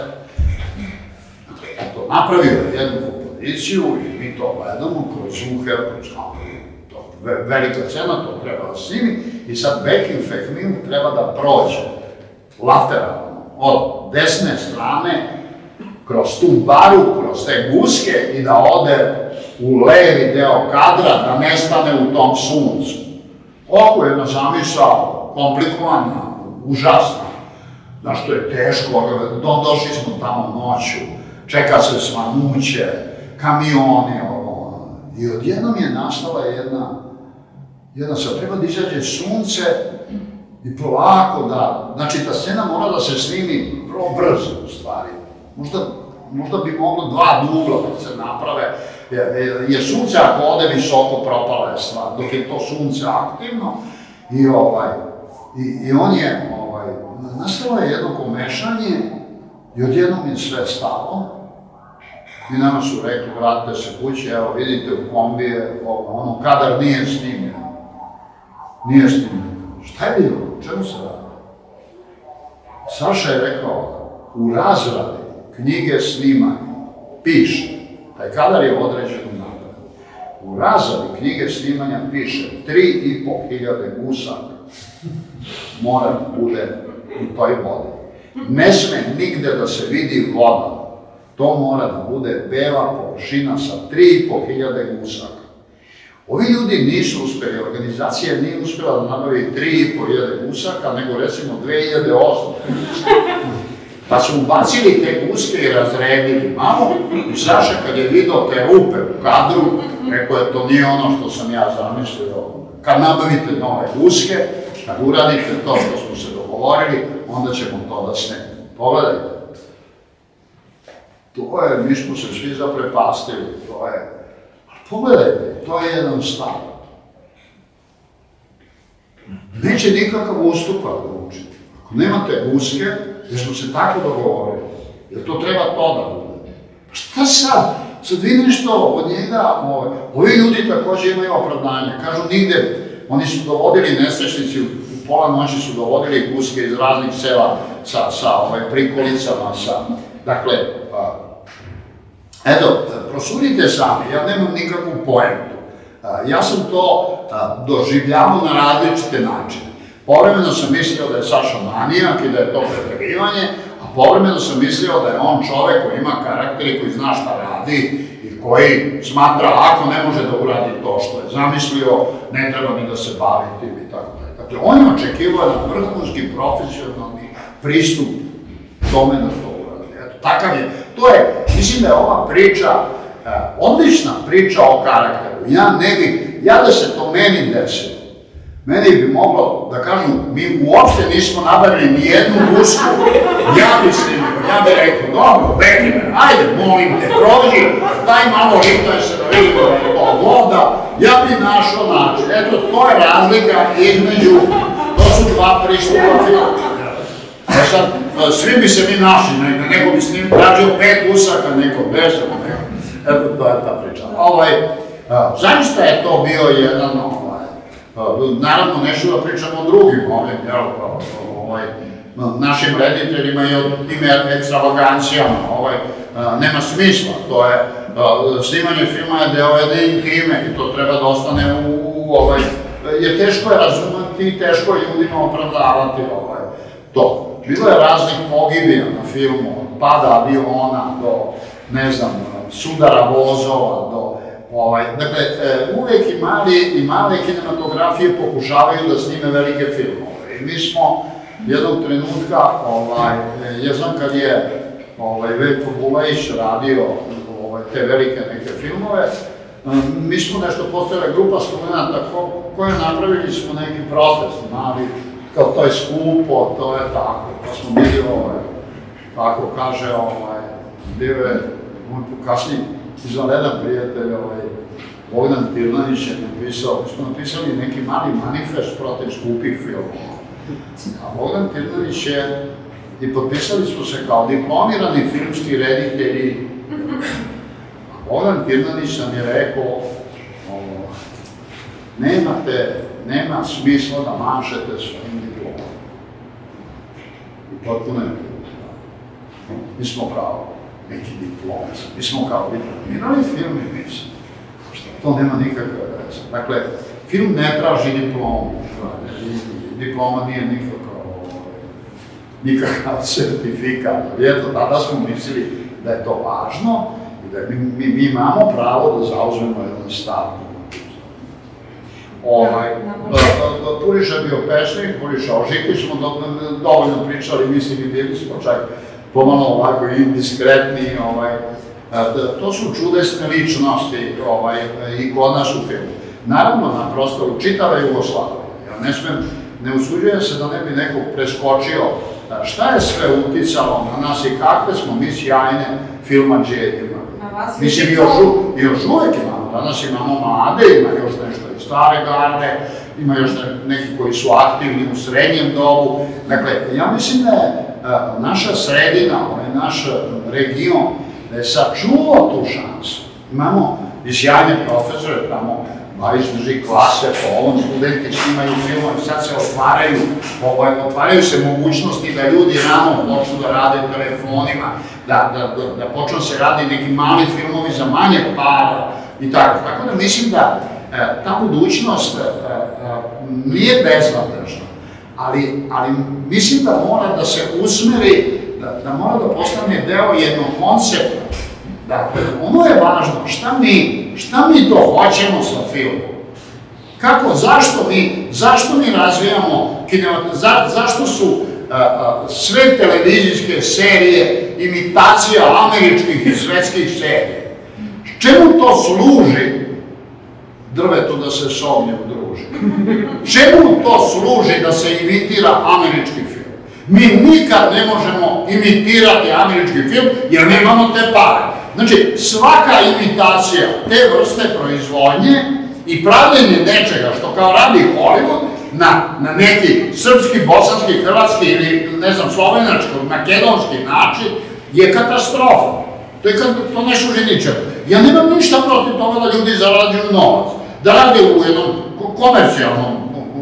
Eto, napravio je jednu kompoziciju i mi to gledamo kroz uher, kroz kameru. Velika cena, to treba da snimi i sad backing film treba da prođe lateralno od desne strane kroz tu baru, kroz te guske i da ode u levi deo kadra, da nestane u tom suncu. Ovo je jedna zamisao, komplikovana, užasna. Znaš, to je teško, došli smo tamo noću, čeka se svanuće, kamioni, ovo. I odjednom je nastala jedna, jedna sad treba da izađe sunce i polako da, znači ta scena mora da se snimi vrlo brzo u stvari. Možda bi moglo dva dugla da se naprave, jer sunce ako ode visoko propala je stvar, dok je to sunce aktivno i on je, nastalo je jedno komešanje i odjednom je sve stalo i nama su rekli vratite se kući, evo vidite u kombije, ono kadar nije snimljen, nije snimljen. Šta je bilo? Čemu se radi? Saša je rekao, u razradi knjige snimanja piše, taj kadar je određen u nagradu. U razradi knjige snimanja piše tri i po hiljade gusaka mora da bude u toj vodi. Ne sme nigde da se vidi voda. To mora da bude bela površina sa tri i po hiljade gusaka. Ovi ljudi nisu uspeli, organizacija nije uspela da nabavi tri i po hiljade gusaka, nego recimo dve hiljade osam. Pa su ubacili te guske i razredili malo i Saša kad je vidio te rupe u kadru, rekao je to nije ono što sam ja zamislio. Kad nabavite nove guske, kad uradite to što smo se dogovorili, onda ćemo to da snimimo. Pogledajte. To je, mi smo se svi zaprepastili, to je... Pogledajte, to je jedan stav. Neće nikakav ustupak da učite. Ako nemate guske, jer smo se tako dogovorili, jer to treba to da bude. Pa šta sad? Sad vi nešto od njega, ovi ljudi također imaju opravdanje. Kažu nigde, oni su dovodili nesrećnici, u pola noći su dovodili guske iz raznih sela sa prikolicama, sa... Dakle, eto, prosudite sami, ja nemam nikakvu pojentu. Ja sam to doživljavao na različite načine. Povremeno sam mislio da je Saša manijak i da je to preterivanje, a povremeno sam mislio da je on čovek koji ima karakter i koji zna šta radi i koji smatra ako ne može da uradi to što je zamislio, ne treba ni da se bavi tim i tako dalje. Dakle, on je očekivao jedan vrhunski profesionalni pristup tome da to uradi. Eto, takav je. To je, mislim da je ova priča, odlična priča o karakteru. Ja ne bi, ja da se to meni desilo, meni bi moglo da kažu, mi uopšte nismo nabavili ni jednu gusku, ja bi snimio, ja bi rekao, dobro, Bekime, ajde, molim te, prođi, daj malo ritaj se da vidimo da je to voda, ja bi našao način. Eto, to je razlika između, to su dva pristupa filma. E sad, svi bi se mi našli, neko bi snimio, rađeo pet gusaka, neko deset, neko. Eto, to je ta priča. Zaista je to bio jedan, naravno, nešto da pričamo o drugim ovim, našim rediteljima i o tim ekstravagancijama, nema smisla, to je, snimanje filma je deo jedne intime i to treba da ostane u, jer teško je razumeti i teško je ljudima opravdavati to. Bilo je raznih pogibija na filmu, od pada aviona do, ne znam, sudara vozova, do, dakle, uvek i male kinematografije pokušavaju da snime velike filmove. I mi smo jednog trenutka, ja znam kad je Veljko Bulajić radio te velike neke filmove, mi smo nešto postavili grupa studenta koje napravili smo neki protest, mali, kao to je skupo, to je tako, pa smo bili, tako kaže, bio je moj kasniji izvanredan prijatelj, Bogdan Tirnanić je napisao, mi smo napisali neki mali manifest protiv skupih filmova. A Bogdan Tirnanić je, i potpisali smo se kao diplomirani filmski reditelji. Bogdan Tirnanić nam je rekao, nemate, nema smisla da mašete svojim diplomom. I potpuno je bilo. Mi smo kao neki diplomci, mi smo kao diplomirani film i mislim. To nema nikakve veze. Dakle, film ne traži diplomu. Diploma nije nikakav sertifikat. Eto, tada smo mislili da je to važno i da mi imamo pravo da zauzmemo jedan stav. Puriša je bio pesnik, Puriša o Žiki smo dovoljno pričali, mislim i bili smo čak pomalo ovako indiskretni. To su čudesne ličnosti i kod nas u filmu. Naravno, na prostoru čitave Jugoslavije. Ja ne smem, ne usuđujem se da ne bi nekog preskočio šta je sve uticalo na nas i kakve smo mi sjajne filmadžije imali. Mislim, i još uvek imamo. Danas imamo mlade, ima još nešto i stare garde, ima još neki koji su aktivni u srednjem dobu. Dakle, ja mislim da je naša sredina, ovaj naš region, da je sačuvao tu šansu. Imamo i sjajne profesore, tamo Bajić drži klase, po ovom studenti snimaju filmove, sad se otvaraju, otvaraju se mogućnosti da ljudi rano počnu da rade telefonima, da počnu se radi neki mali filmovi za manje para i tako. Tako da mislim da ta budućnost nije bezvladežna, ali mislim da mora da se usmeri, da mora da postane deo jednog koncepta. Dakle, ono je važno, šta mi, šta mi to hoćemo sa filmom? Kako, zašto mi, zašto mi razvijamo kinematografiju, zašto su sve televizijske serije imitacija američkih i svetskih serija? Čemu to služi drvetu da se s ognjem druži? Čemu to služi da se imitira američki film? Mi nikad ne možemo imitirati američki film jer nemamo te pare. Znači, svaka imitacija te vrste proizvodnje i pravljenje nečega što kao radi Hollywood na neki srpski, bosanski, hrvatski ili, ne znam, slovenački, makedonski način je katastrofa. To ne služi ničemu. Ja nemam ništa protiv toga da ljudi zarađuju novac, da rade u jednom komercijalnom,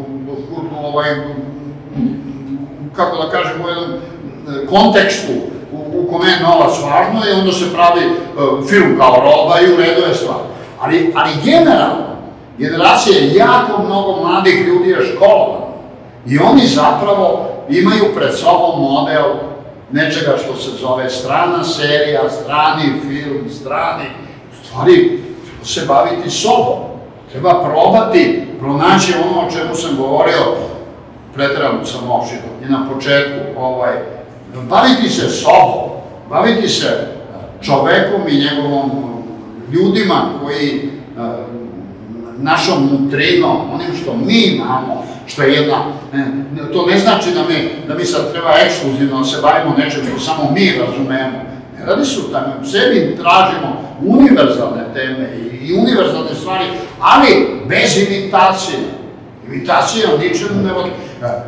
kako da kažem, u jednom kontekstu u kome je novac važno i onda se pravi film kao roba i u redu je stvar. Ali generalno, generacija je jako mnogo mladih ljudi je školovano i oni zapravo imaju pred sobom model nečega što se zove strana serija, strani film, strani, u stvari treba se baviti sobom, treba probati, pronaći ono o čemu sam govorio, preterano sam opštino i na početku, baviti se sobom, baviti se čovekom i njegovom ljudima koji našom nutrinom, onim što mi imamo, što je jedna, to ne znači da mi sad treba ekskluzivno da se bavimo nečem što samo mi razumemo. Ne radi se u tome, u sebi tražimo univerzalne teme i univerzalne stvari, ali bez imitacije. Imitacija ničemu ne vodi.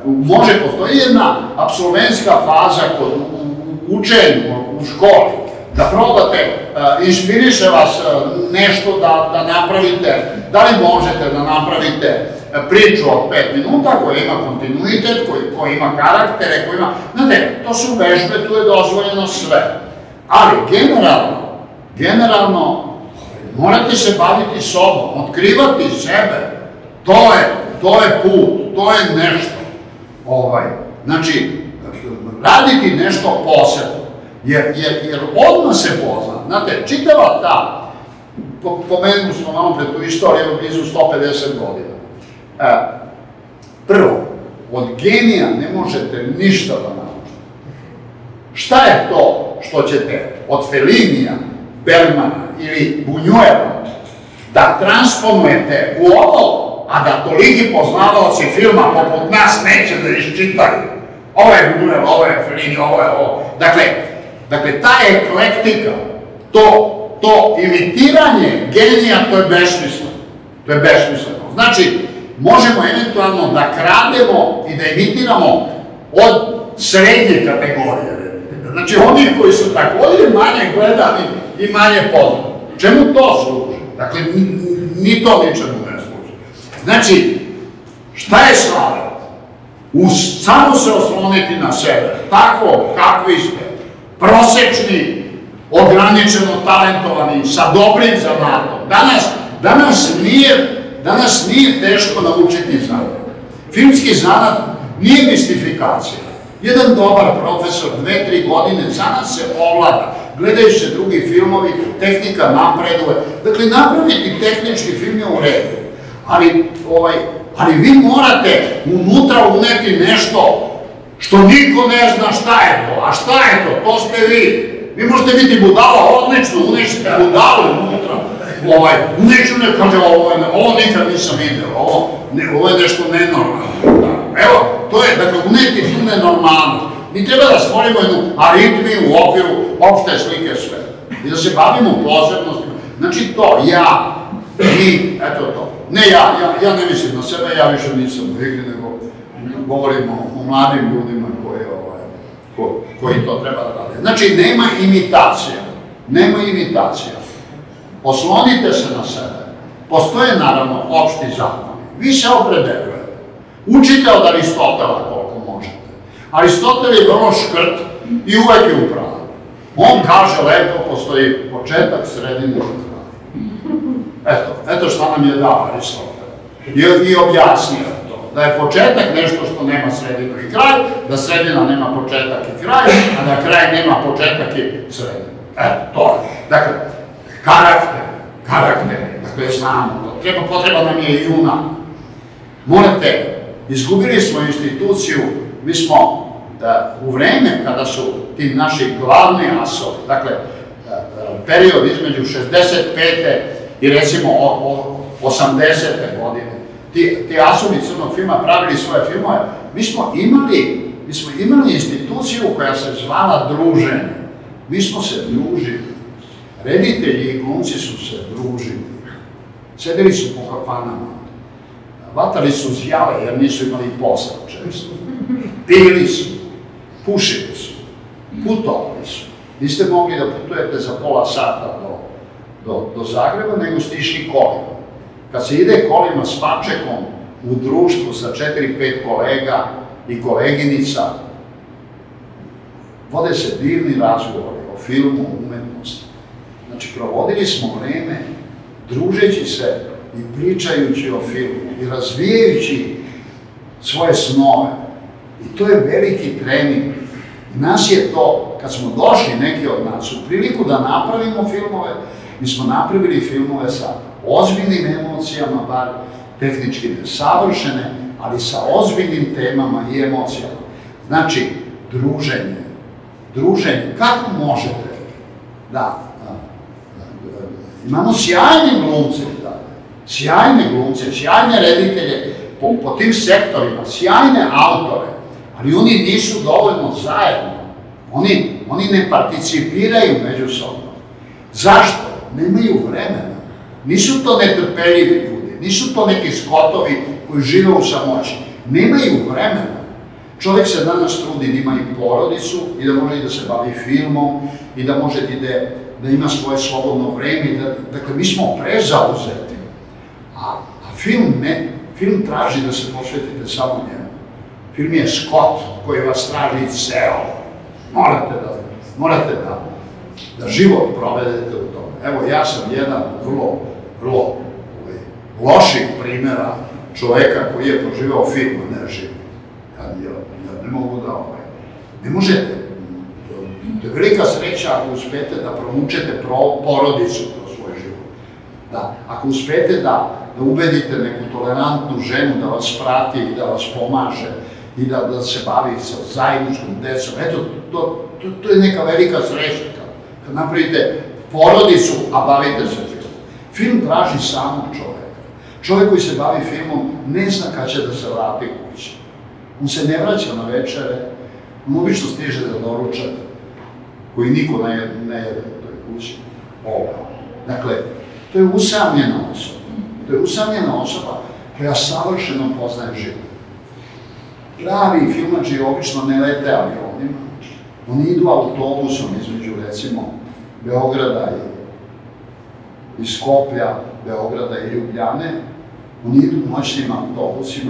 Može, postoji jedna apsolventska faza kod učenja u školi, da probate, inspiriše vas nešto da napravite, da li možete da napravite priču od pet minuta koja ima kontinuitet, koja ima karaktere, koja ima... Znate, to su vežbe, tu je dozvoljeno sve. Ali generalno, generalno, morate se baviti sobom, otkrivati sebe. To je, to je put, to je nešto. Znači, raditi nešto posebno, jer odmah se pozna. Znate, čitava ta, pomenuli smo malo pre tu istoriju od blizu sto pedeset godina. Prvo, od genija ne možete ništa da naučite. Šta je to što ćete od Fellinija, Bergmana ili Buñuela da transponujete u ovo, a da toliki poznavaoci filma poput nas neće da iščitaju? Ovo je Buñuel, ovo je Fellini, ovo je ovo. Dakle, ta eklektika, to imitiranje genija, to je besmisleno. To je besmisleno. Znači, možemo eventualno da krademo i da imitiramo od srednje kategorije. Znači, onih koji su također manje gledani i manje poznati. Čemu to služi? Dakle, ni to ničemu ne služi. Znači, šta je slavet? Samo se osloniti na sebe. Tako kakvi ste. Prosečni, ograničeno talentovani, sa dobrim zanatom. Danas nije teško naučiti zanat. Filmski zanat nije mistifikacija. Jedan dobar profesor, dve, tri godine, zanat se ovlada. Gledaju se drugi filmovi, tehnika napreduje. Dakle, napraviti tehnički film je u redu. Ali vi morate unutra uneti nešto što niko ne zna šta je to. A šta je to? To ste vi. Vi možete biti budala, odlično, unešite budalu unutra. Neću ne kaže, ovo nikad nisam vidio, ovo je nešto nenormalno. Evo, to je, dakle, uneti tu nenormalnost. Mi treba da stvorimo jednu aritmiju u okviru opšte slike sve. I da se bavimo posebnostima. Znači to, ja, mi, eto to. Ne ja, ja ne mislim na sebe, ja više nisam u igri, nego govorimo o mladim ljudima koji to treba da rade. Znači, nema imitacija. Nema imitacija. Oslonite se na sebe. Postoje, naravno, opšti zakoni. Vi se opredeljujete. Učite od Aristotela koliko možete. Aristotel je vrlo škrt i uvek je u pravu. On kaže lepo, postoji početak, sredina i kraj. Eto, eto šta nam je dao Aristotel. I objasnio to. Da je početak nešto što nema sredinu i kraj, da sredina nema početak i kraj, a da kraj nema početak i sredinu. Eto, to je. Dakle, karakter, karakter, dakle, znamo to. Potreba nam je i junak. Morate, izgubili smo instituciju, mi smo u vreme kada su ti naši glavni asovi, dakle, period između šezdeset pete i recimo osamdesete godine, ti asovi crnog filma pravili svoje filmove, mi smo imali instituciju koja se zvala druženje. Mi smo se družili. Reditelji i glumci su se družili. Sedeli su po kafanama. Vatali su zjale jer nisu imali posao često. Pili su, pušili su, putovali su. Niste mogli da putujete za pola sata do Zagreba, nego ste išli kolima. Kad se ide kolima s pačekom u društvu sa četiri pet kolega i koleginica, vode se divni razgovori o filmu, o umetnosti. Znači, provodili smo vreme družeći se i pričajući o filmu i razvijajući svoje snove. I to je veliki trening. I nas je to, kad smo došli neki od nas u priliku da napravimo filmove, mi smo napravili filmove sa ozbiljnim emocijama, bar tehnički nesavršene, ali sa ozbiljnim temama i emocijama. Znači, druženje. Druženje. Kako možete da imamo sjajne glumce, sjajne glumce, sjajne reditelje po tim sektorima, sjajne autore, ali oni nisu dovoljno zajedno. Oni ne participiraju međusobno. Zašto? Nemaju vremena. Nisu to netrpeljivi ljudi, nisu to neki skotovi koji žive u samoći. Nemaju vremena. Čovjek se danas trudi da ima i porodicu i da može i da se bavi filmom i da može i da ima svoje slobodno vreme. Dakle, mi smo prezauzeti. A film traži da se posvetite samo njemu. Film je skot koji vas traži ceo. Morate da život provedete u tome. Evo, ja sam jedan vrlo, vrlo loših primjera čoveka koji je proživao film, a ne živ. Ja ne mogu da ovaj... Ne možete. To je velika sreća ako uspete da promučete porodicu kroz svoj život. Da, ako uspete da ubedite neku tolerantnu ženu da vas prati i da vas pomaže i da se bavi sa zajedničkom decom. Eto, to je neka velika sreća. Kad napravite porodicu, a bavite se filmom. Film traži samog čoveka. Čovek koji se bavi filmom ne zna kad će da se vrati kući. On se ne vraća na večere, on obično stiže za doručak, koji niko ne jede u toj kući. Dakle, to je usamljena osoba. To je usamljena osoba koja savršeno poznaje život. Pravi filmači obično ne lete avionima, oni idu autobusom između, recimo, Beograda i Skoplja, Beograda i Ljubljane, oni idu noćnim autobusima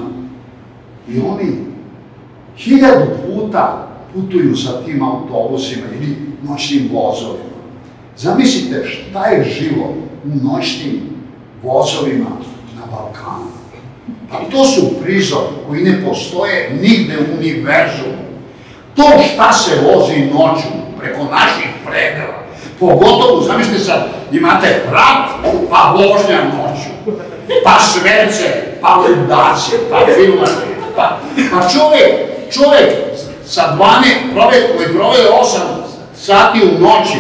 i oni hiljadu puta putuju sa tim autobusima ili noćnim vozovima. Zamislite šta je život u noćnim vozovima na Balkanu. Pa to su prizori koji ne postoje nigde u univerzumu. To šta se vozi noću preko naših predela, pogotovo, zamislite sad, imate rat, pa vožnja noću, pa šverce, pa ludaci, pa filmari, pa čovek, čovek sa dvanaest, koji provede osam sati u noći,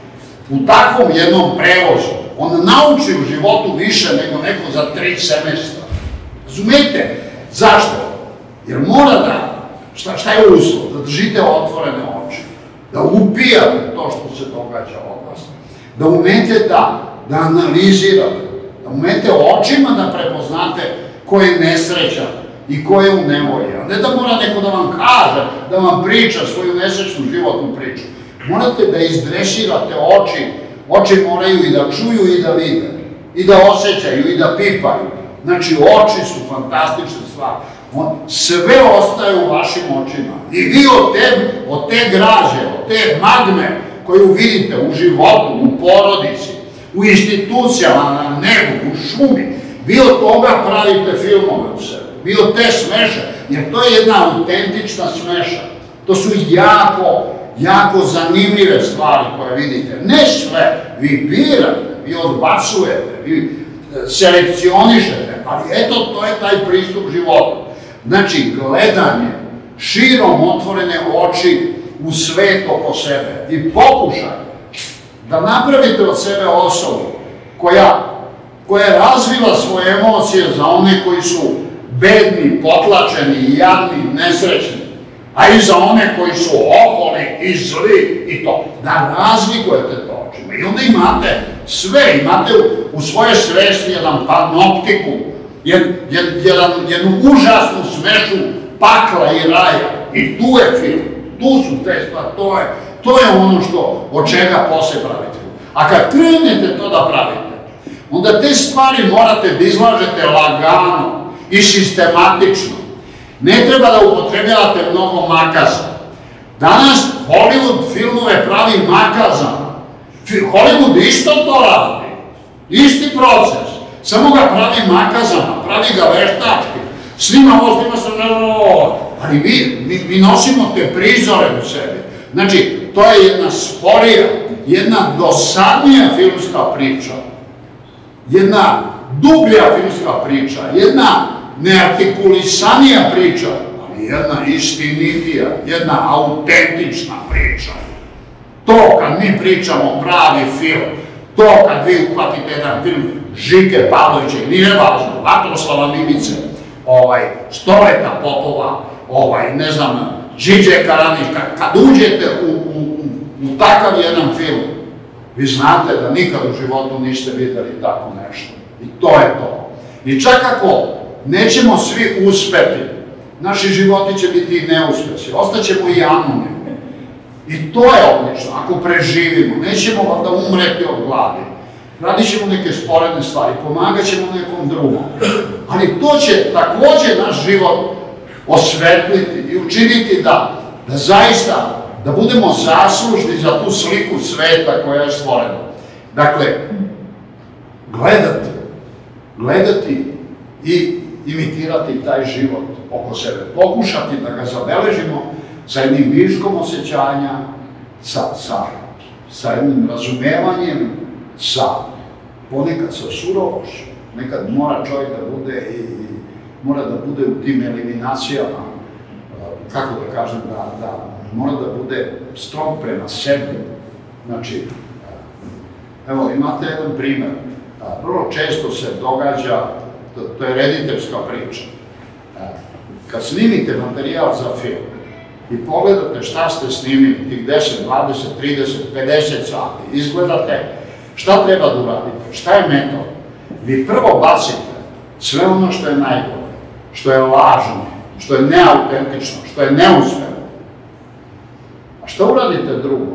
u takvom jednom prevozu, on nauči u životu više nego neko za tri semestra. Razumete? Zašto? Jer mora da, šta je uslov? Da držite otvorene oči, da upijate to što se događa od vas, da umete da analizirate, da umete očima da prepoznate ko je nesrećan i ko je u nevolji. A ne da mora neko da vam kaže, da vam priča svoju nesrećnu životnu priču. Morate da izdresirate oči, oči moraju i da čuju i da vide, i da osjećaju i da pipaju. Znači, oči su fantastične stvari. Sve ostaje u vašim očima. I vi od te građe, od te magme koju vidite u životu, u porodici, u institucijama, na nebu, u šumi, vi od toga pravite filmove u sebi. Vi od te smeše, jer to je jedna autentična smeša. To su jako, jako zanimljive stvari koje vidite. Ne sve, vi birate, vi odbacujete, vi selekcionišete, ali eto, to je taj pristup životu. Znači, gledanje, širom otvorene oči u svet oko sebe i pokušaj da napravite od sebe osobu koja je razvila svoje emocije za one koji su bedni, potlačeni, jadni, nesrećni, a i za one koji su oholi i zli i to. Da razlikujete to očima i onda imate sve, imate u svoje svesti jedan panoptiku, jednu užasnu smešu pakla i raja. I tu je film, tu su te stvari, to je ono što, od čega posle pravite. A kad krenete to da pravite, onda te stvari morate da izlažete lagano i sistematično. Ne treba da upotrebljavate mnogo makaza. Danas Hollywood filmove pravi makazama. Hollywood isto to radi. Isti proces. Samo ga pravi makazama, pravi ga veštački. Snima ovo, snima se ovo. Ali mi nosimo te prizore u sebi. Znači, to je jedna sporija, jedna dosadnija filmska priča. Jedna dublja filmska priča. Jedna neartikulisanija priča, ali jedna istinitija, jedna autentična priča. To kad mi pričamo pravi film, to kad vi uhvatite jedan film Žike Pavlovića, nije važno, Vatroslava Mimice, Stoleta Popova, ne znam, Điđe Karanić, kad uđete u takav jedan film, vi znate da nikad u životu niste videli tako nešto. I to je to. I čak ako nećemo svi uspeti naši životi će biti neuspesi, ostaćemo i anonimni. I to je odlično, ako preživimo, nećemo da umreti od gladi. Radit ćemo neke sporedne stvari, pomagat ćemo nekom drugom. Ali to će takođe naš život osvetliti i učiniti da zaista, da budemo zaslužni za tu sliku sveta koja je stvorena. Dakle, gledati, gledati i imitirati taj život oko sebe. Pokušati da ga zabeležimo sa jednim viškom osjećanja, sa jednim razumevanjem, sa ponekad sa surovošću. Nekad mora čovjek da bude i mora da bude u tim eliminacijama, kako da kažem, da mora da bude strog prema sebi. Znači, evo, imate jedan primer. Vrlo često se događa, to je rediteljska priča. Kad snimite materijal za film i pogledate šta ste snimili, tih deset, dvadeset, trideset, pedeset sati, izgledate šta treba da uradite, šta je metod. Vi prvo bacite sve ono što je najgore, što je lažno, što je neautentično, što je neuspelo. A šta uradite drugo?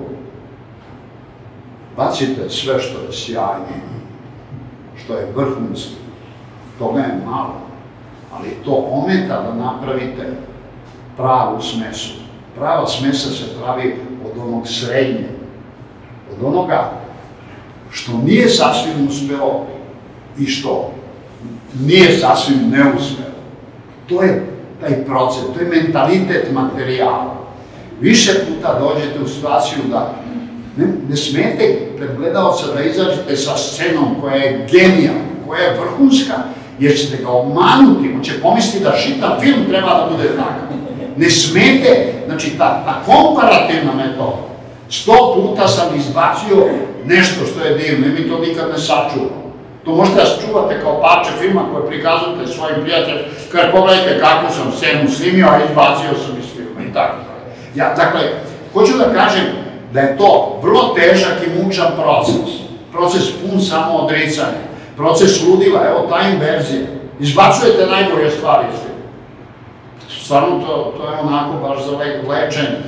Bacite sve što je sjajno, što je vrhunski. Toga je malo, ali to ometa da napravite pravu smesu. Prava smesa se pravi od onog srednje, od onoga što nije sasvim uspeo i što nije sasvim neuspeo. To je taj proces, to je mentalitet materijala. Više puta dođete u situaciju da ne smete pred gledalca da izađete sa scenom koja je genijalna, koja je vrhunska, jer ćete ga obmanuti, on će pomisliti da čitav film treba da bude takav. Ne smete, znači ta komparativna metoda. Sto puta sam izbacio nešto što je divno i mi to nikad ne sačuvamo. To možete da čuvate kao parče filma koje prikazujete svojim prijateljima, kada pogledajte kakvu sam scenu snimio, a izbacio sam iz filma i tako. Dakle, hoću da kažem da je to vrlo težak i mučan proces. Proces pun samo odricanja. Proces ludila, evo ta inverzija. Izbacujete najbolje stvari iz filma. Stvarno to je onako baš za lečenje.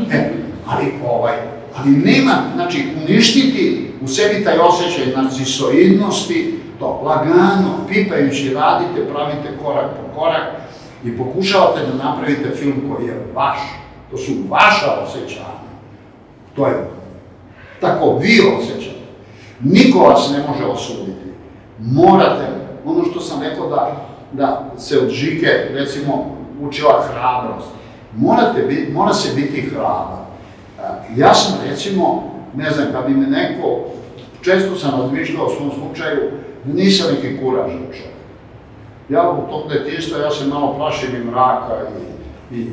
Ali nema, znači, uništiti u sebi taj osjećaj narcisoidnosti, to lagano, pipajući, radite, pravite korak po korak i pokušavate da napravite film koji je vaš. To su vaša osjećanja. To je tako vi osjećate. Niko vas ne može osuditi. Morate, ono što sam rekao da se od Žike, recimo, učila hrabrost. Mora se biti hrabar. Ja sam, recimo, ne znam, kad bi me neko, često sam razmišljao u svom slučaju, nisam neki kuražan čovjek. Ja u tom detinjstva, ja se malo plašim i mraka i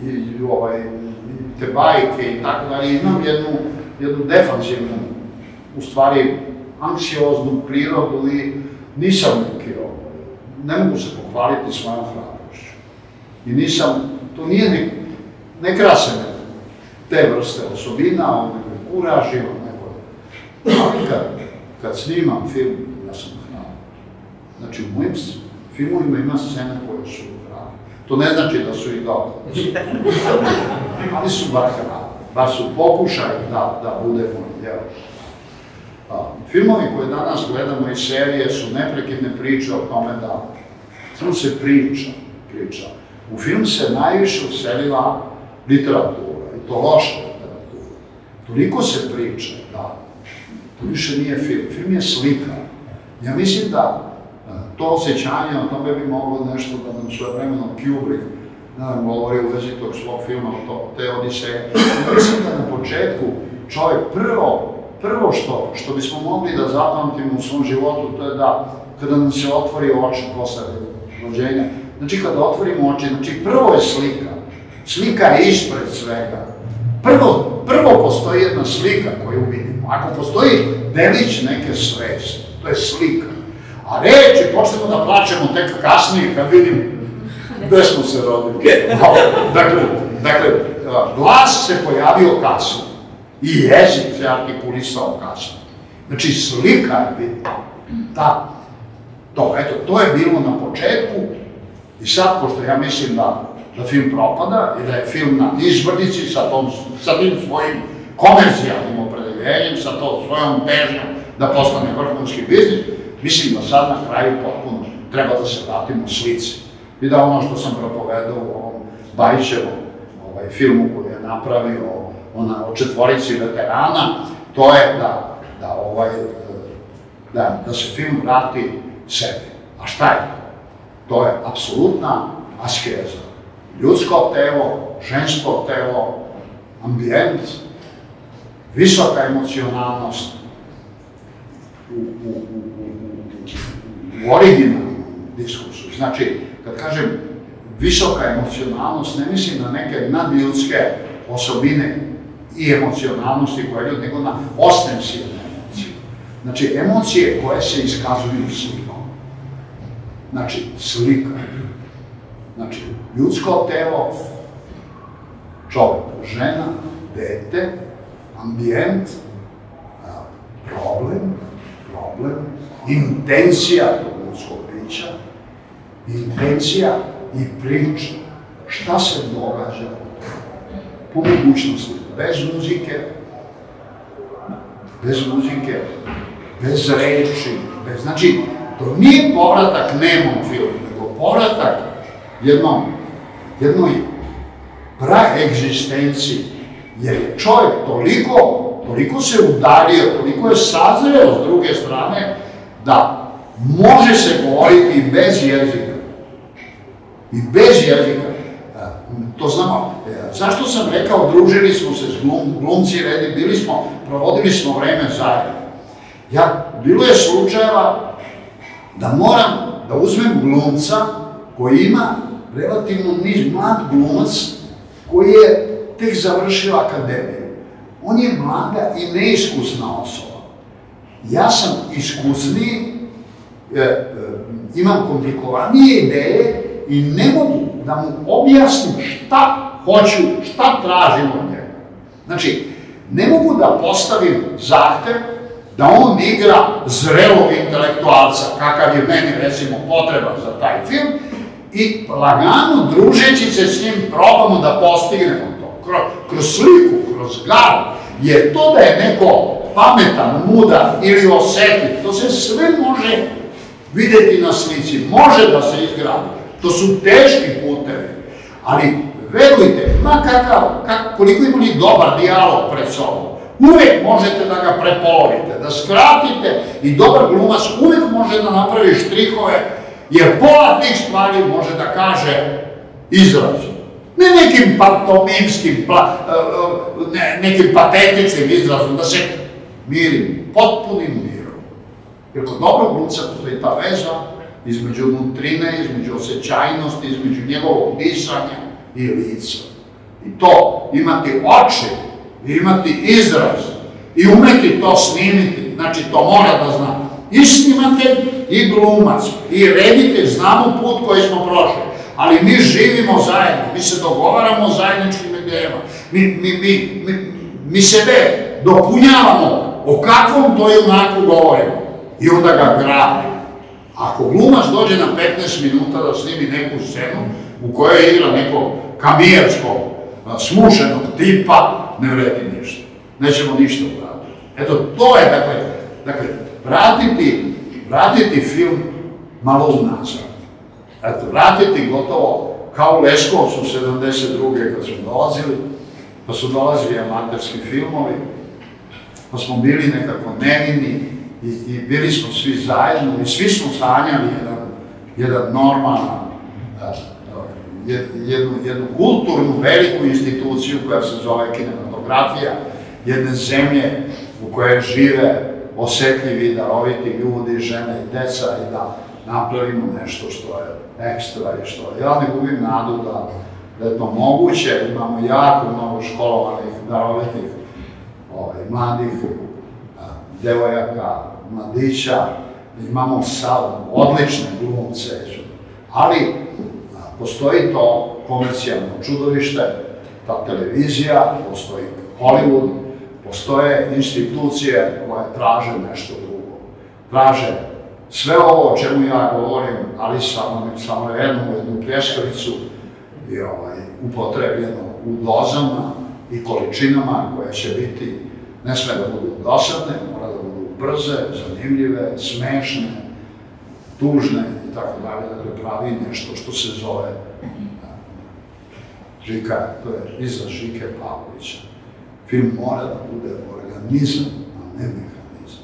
te bajke i tako dalje. Imam jednu defanzivnu, u stvari, anksioznu prirodu i nisam neki, ne mogu se pohvaliti svojom hrabrošću. I nisam, to nije, ne krase me te vrste osobina, on neko kuraž, imam neko. Ali kad snimam film, ja sam hrabar. Znači, u mojim filmovima ima scene koje su hrabre. To ne znači da su i dobre. Ali su bar hrabre. Bar su pokušaj da budemo, jel? Filmovi koje danas gledamo iz serije su neprekidne priče o tome da samo se priča, priča. U film se najviše uselila literatura, i to loša literatura. Toliko se priča da to više nije film. Film je slika. Ja mislim da to osjećanje o tome bi moglo nešto da nam svojevremeno Kubrick nam govori u vezi tog svog filma, te Odiseje. Mislim da na početku čovjek prvo Prvo što bismo mogli da zapamtimo u svom životu, to je da kada nam se otvori oči posle rođenja, znači kada otvorimo oči, znači prvo je slika. Slika je ispred svega. Prvo postoji jedna slika koju vidimo. Ako postoji delić neke svesti, to je slika. A reči počnemo da plačemo tek kasnije kad vidim gde smo se rodili. Dakle, glas se pojavio kasnije. I jezik se artikulisao kasno. Znači, slika je bitna. To, eto, to je bilo na početku i sad, pošto ja mislim da da film propada i da je film na izbrdici sa tim svojim komercijalnim opredeljenjem, sa to svojom težnjom da postane vrhunski biznis, mislim da sad na kraju potpuno treba da se vratimo slici. I da ono što sam propovedao u ovom Bajićevom filmu koji je napravio o četvorici veterana, to je da se film vrati sebi. A šta je to? To je apsolutna askeza. Ljudsko telo, žensko telo, ambijent, visoka emocionalnost u originalnom diskursu. Znači, kad kažem visoka emocionalnost, ne mislim na neke nadljudske osobine i emocionalnosti koje ljudi, nego na ostensivne emocije. Znači, emocije koje se iskazuju slikom. Znači, slika. Znači, ljudsko telo, čovek, žena, dete, ambijent, problem, problem, intencija tog ljudskog bića, intencija i priča. Šta se događa po mogućnosti? Bez muzike, bez muzike, bez reči, bez... Znači, to nije povratak nemom filmu, nego povratak jednoj praegzistenciji, jer je čovjek toliko, toliko se udario, toliko je sazreo s druge strane, da može se govoriti i bez jezika. I bez jezika. To znamo. Zašto sam rekao, družili smo se s glumci, redi, bili smo, provodili smo vreme zajedno. Ja, bilo je slučajeva da moram da uzmem glumca koji ima relativno niz, mlad glumac, koji je tek završio akademiju. On je mlada i neiskusna osoba. Ja sam iskusniji, imam komplikovanije ideje i ne mogu da mu objasnim šta hoću, šta tražim od njega. Znači, ne mogu da postavim zahtev da on igra zrelog intelektualca, kakav je meni, recimo, potreban za taj film, i lagano, družeći se s njim, probamo da postignemo to. Kroz sliku, kroz garu. Jer to da je neko pametan, mudar ili osetljiv, to se sve može videti na slici, može da se izgradi. To su teški putevi, ali verujte, ma kakav, koliko imali dobar dijalog pred sobom, uvek možete da ga prepolovite, da skratite i dobar glumac uvek može da napravi štrihove, jer pola tih stvari može da kaže izrazom. Ne nekim pantomimskim, nekim patetičnim izrazom, da se mirim, potpunim mirom. Jer kod dobrog glumca postoji ta veza između nutrine, između osjećajnosti, između njegovog disanja i lica. I to, imati oči, imati izraz i umeti to snimiti, znači to mora da zna i snimatelj i glumac i reditelj, znamo put koji smo prošli, ali mi živimo zajedno, mi se dogovaramo o zajedničkim idejama, mi sebe dopunjavamo o kakvom to junaku govorimo i onda ga gradimo. Ako glumac dođe na petnaest minuta da snimi neku scenu u kojoj igra nekog kamijerskog, smušenog tipa, ne vredi ništa. Nećemo ništa uraditi. Eto, to je, dakle, vratiti film malo unazad. Eto, vratiti gotovo kao u Leskovcu sedamdeset druge kad smo dolazili, pa su dolazili amaterski filmovi, pa smo bili nekako nevini i bili smo svi zajedno i svi smo sanjali jedan normalan, jednu kulturnu, veliku instituciju koja se zove kinematografija, jedne zemlje u kojoj žive osetljivi, daroviti ljudi, žene i deca i da napravimo nešto što je ekstra i što je. Ja ne gubim nadu da je to moguće, imamo jako mnogo školovanih, darovitih, mladih devojaka, mladića, imamo odlične glumce, ali postoji to komercijalno čudovište, ta televizija, postoji Hollywood, postoje institucije koje traže nešto drugo. Traže sve ovo o čemu ja govorim, ali samo jednu, jednu pljeskavicu, upotrebljeno u dozama i količinama koje će biti, ne sme da budu dosadne, mora da budu brze, zanimljive, smešne, tužne i tako dalje, dakle pravi nešto što se zove Žika, to je izraz Žike Pavlovića. Film mora da bude organizam, a ne mehanizam.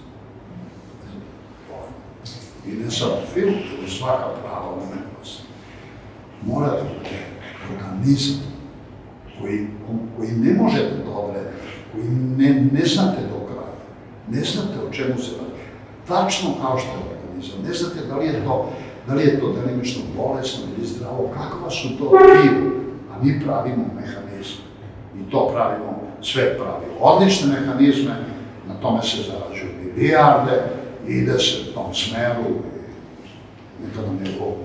I ne samo film, nego svaka prava umetnost. Mora da bude organizam koji ne možete da odredite, koji ne znate do kraja, ne znate o čemu se radi. Tačno kao što je organizam. Ne znate da li je to delimično bolesno ili zdravo, kakva su to krive, a mi pravimo mehanizme. I to pravimo, sve pravi odlične mehanizme, na tome se zarađuju milijarde, ide se u tom smeru i neka nam je Bog.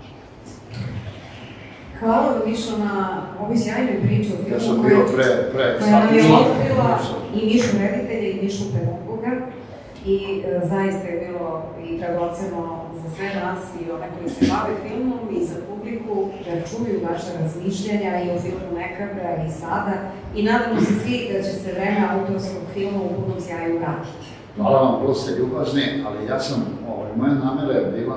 Hvala vam Mišo na ovoj sjajnoj priči o filmu ja sam bio pre, pre, koja nam je otkrila i Mišu reditelja i Mišu pedagoga i zaista je bilo i dragoceno za sve nas i one koji se bave filmom i za publiku da čuju vaše razmišljanja i o filmu nekada i sada i nadamo se svi da će se vreme autorskog filma u punom sjaju vratiti. Hvala vam, vrlo ste ljubazni, ali ja sam, moja namera je bila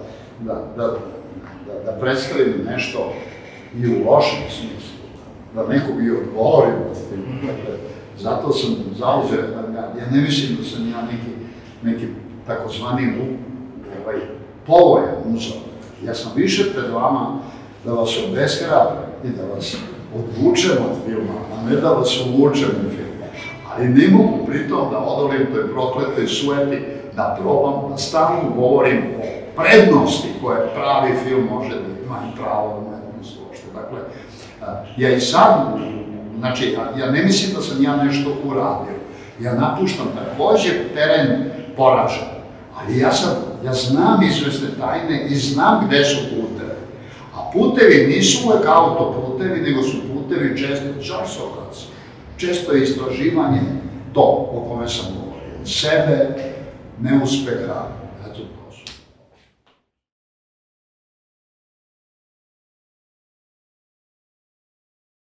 da predstavim nešto i u lošem smislu, da nekog i odgovorim na film. Zato sam zauzeo, ja ne mislim da sam ja neki takozvani povojan uzor. Ja sam više pred vama da vas obeshrabrim i da vas odvučem od filma, a ne da vas uvučem u film. Ali ne mogu pritom da odolim toj prokletoj sueti, da probam, da stalno govorim o prednosti koje pravi film može da ima i pravo umetnost uopšte. Dakle, ja i sad, znači, ja ne mislim da sam ja nešto uradio. Ja napuštam takođe teren poražen. Ali ja sam, ja znam izvesne tajne i znam gde su putevi. A putevi nisu uvek autoputevi, nego su putevi često časovac. Često je istraživanje to o kome sam govorio. Sebe, neuspeha, eto,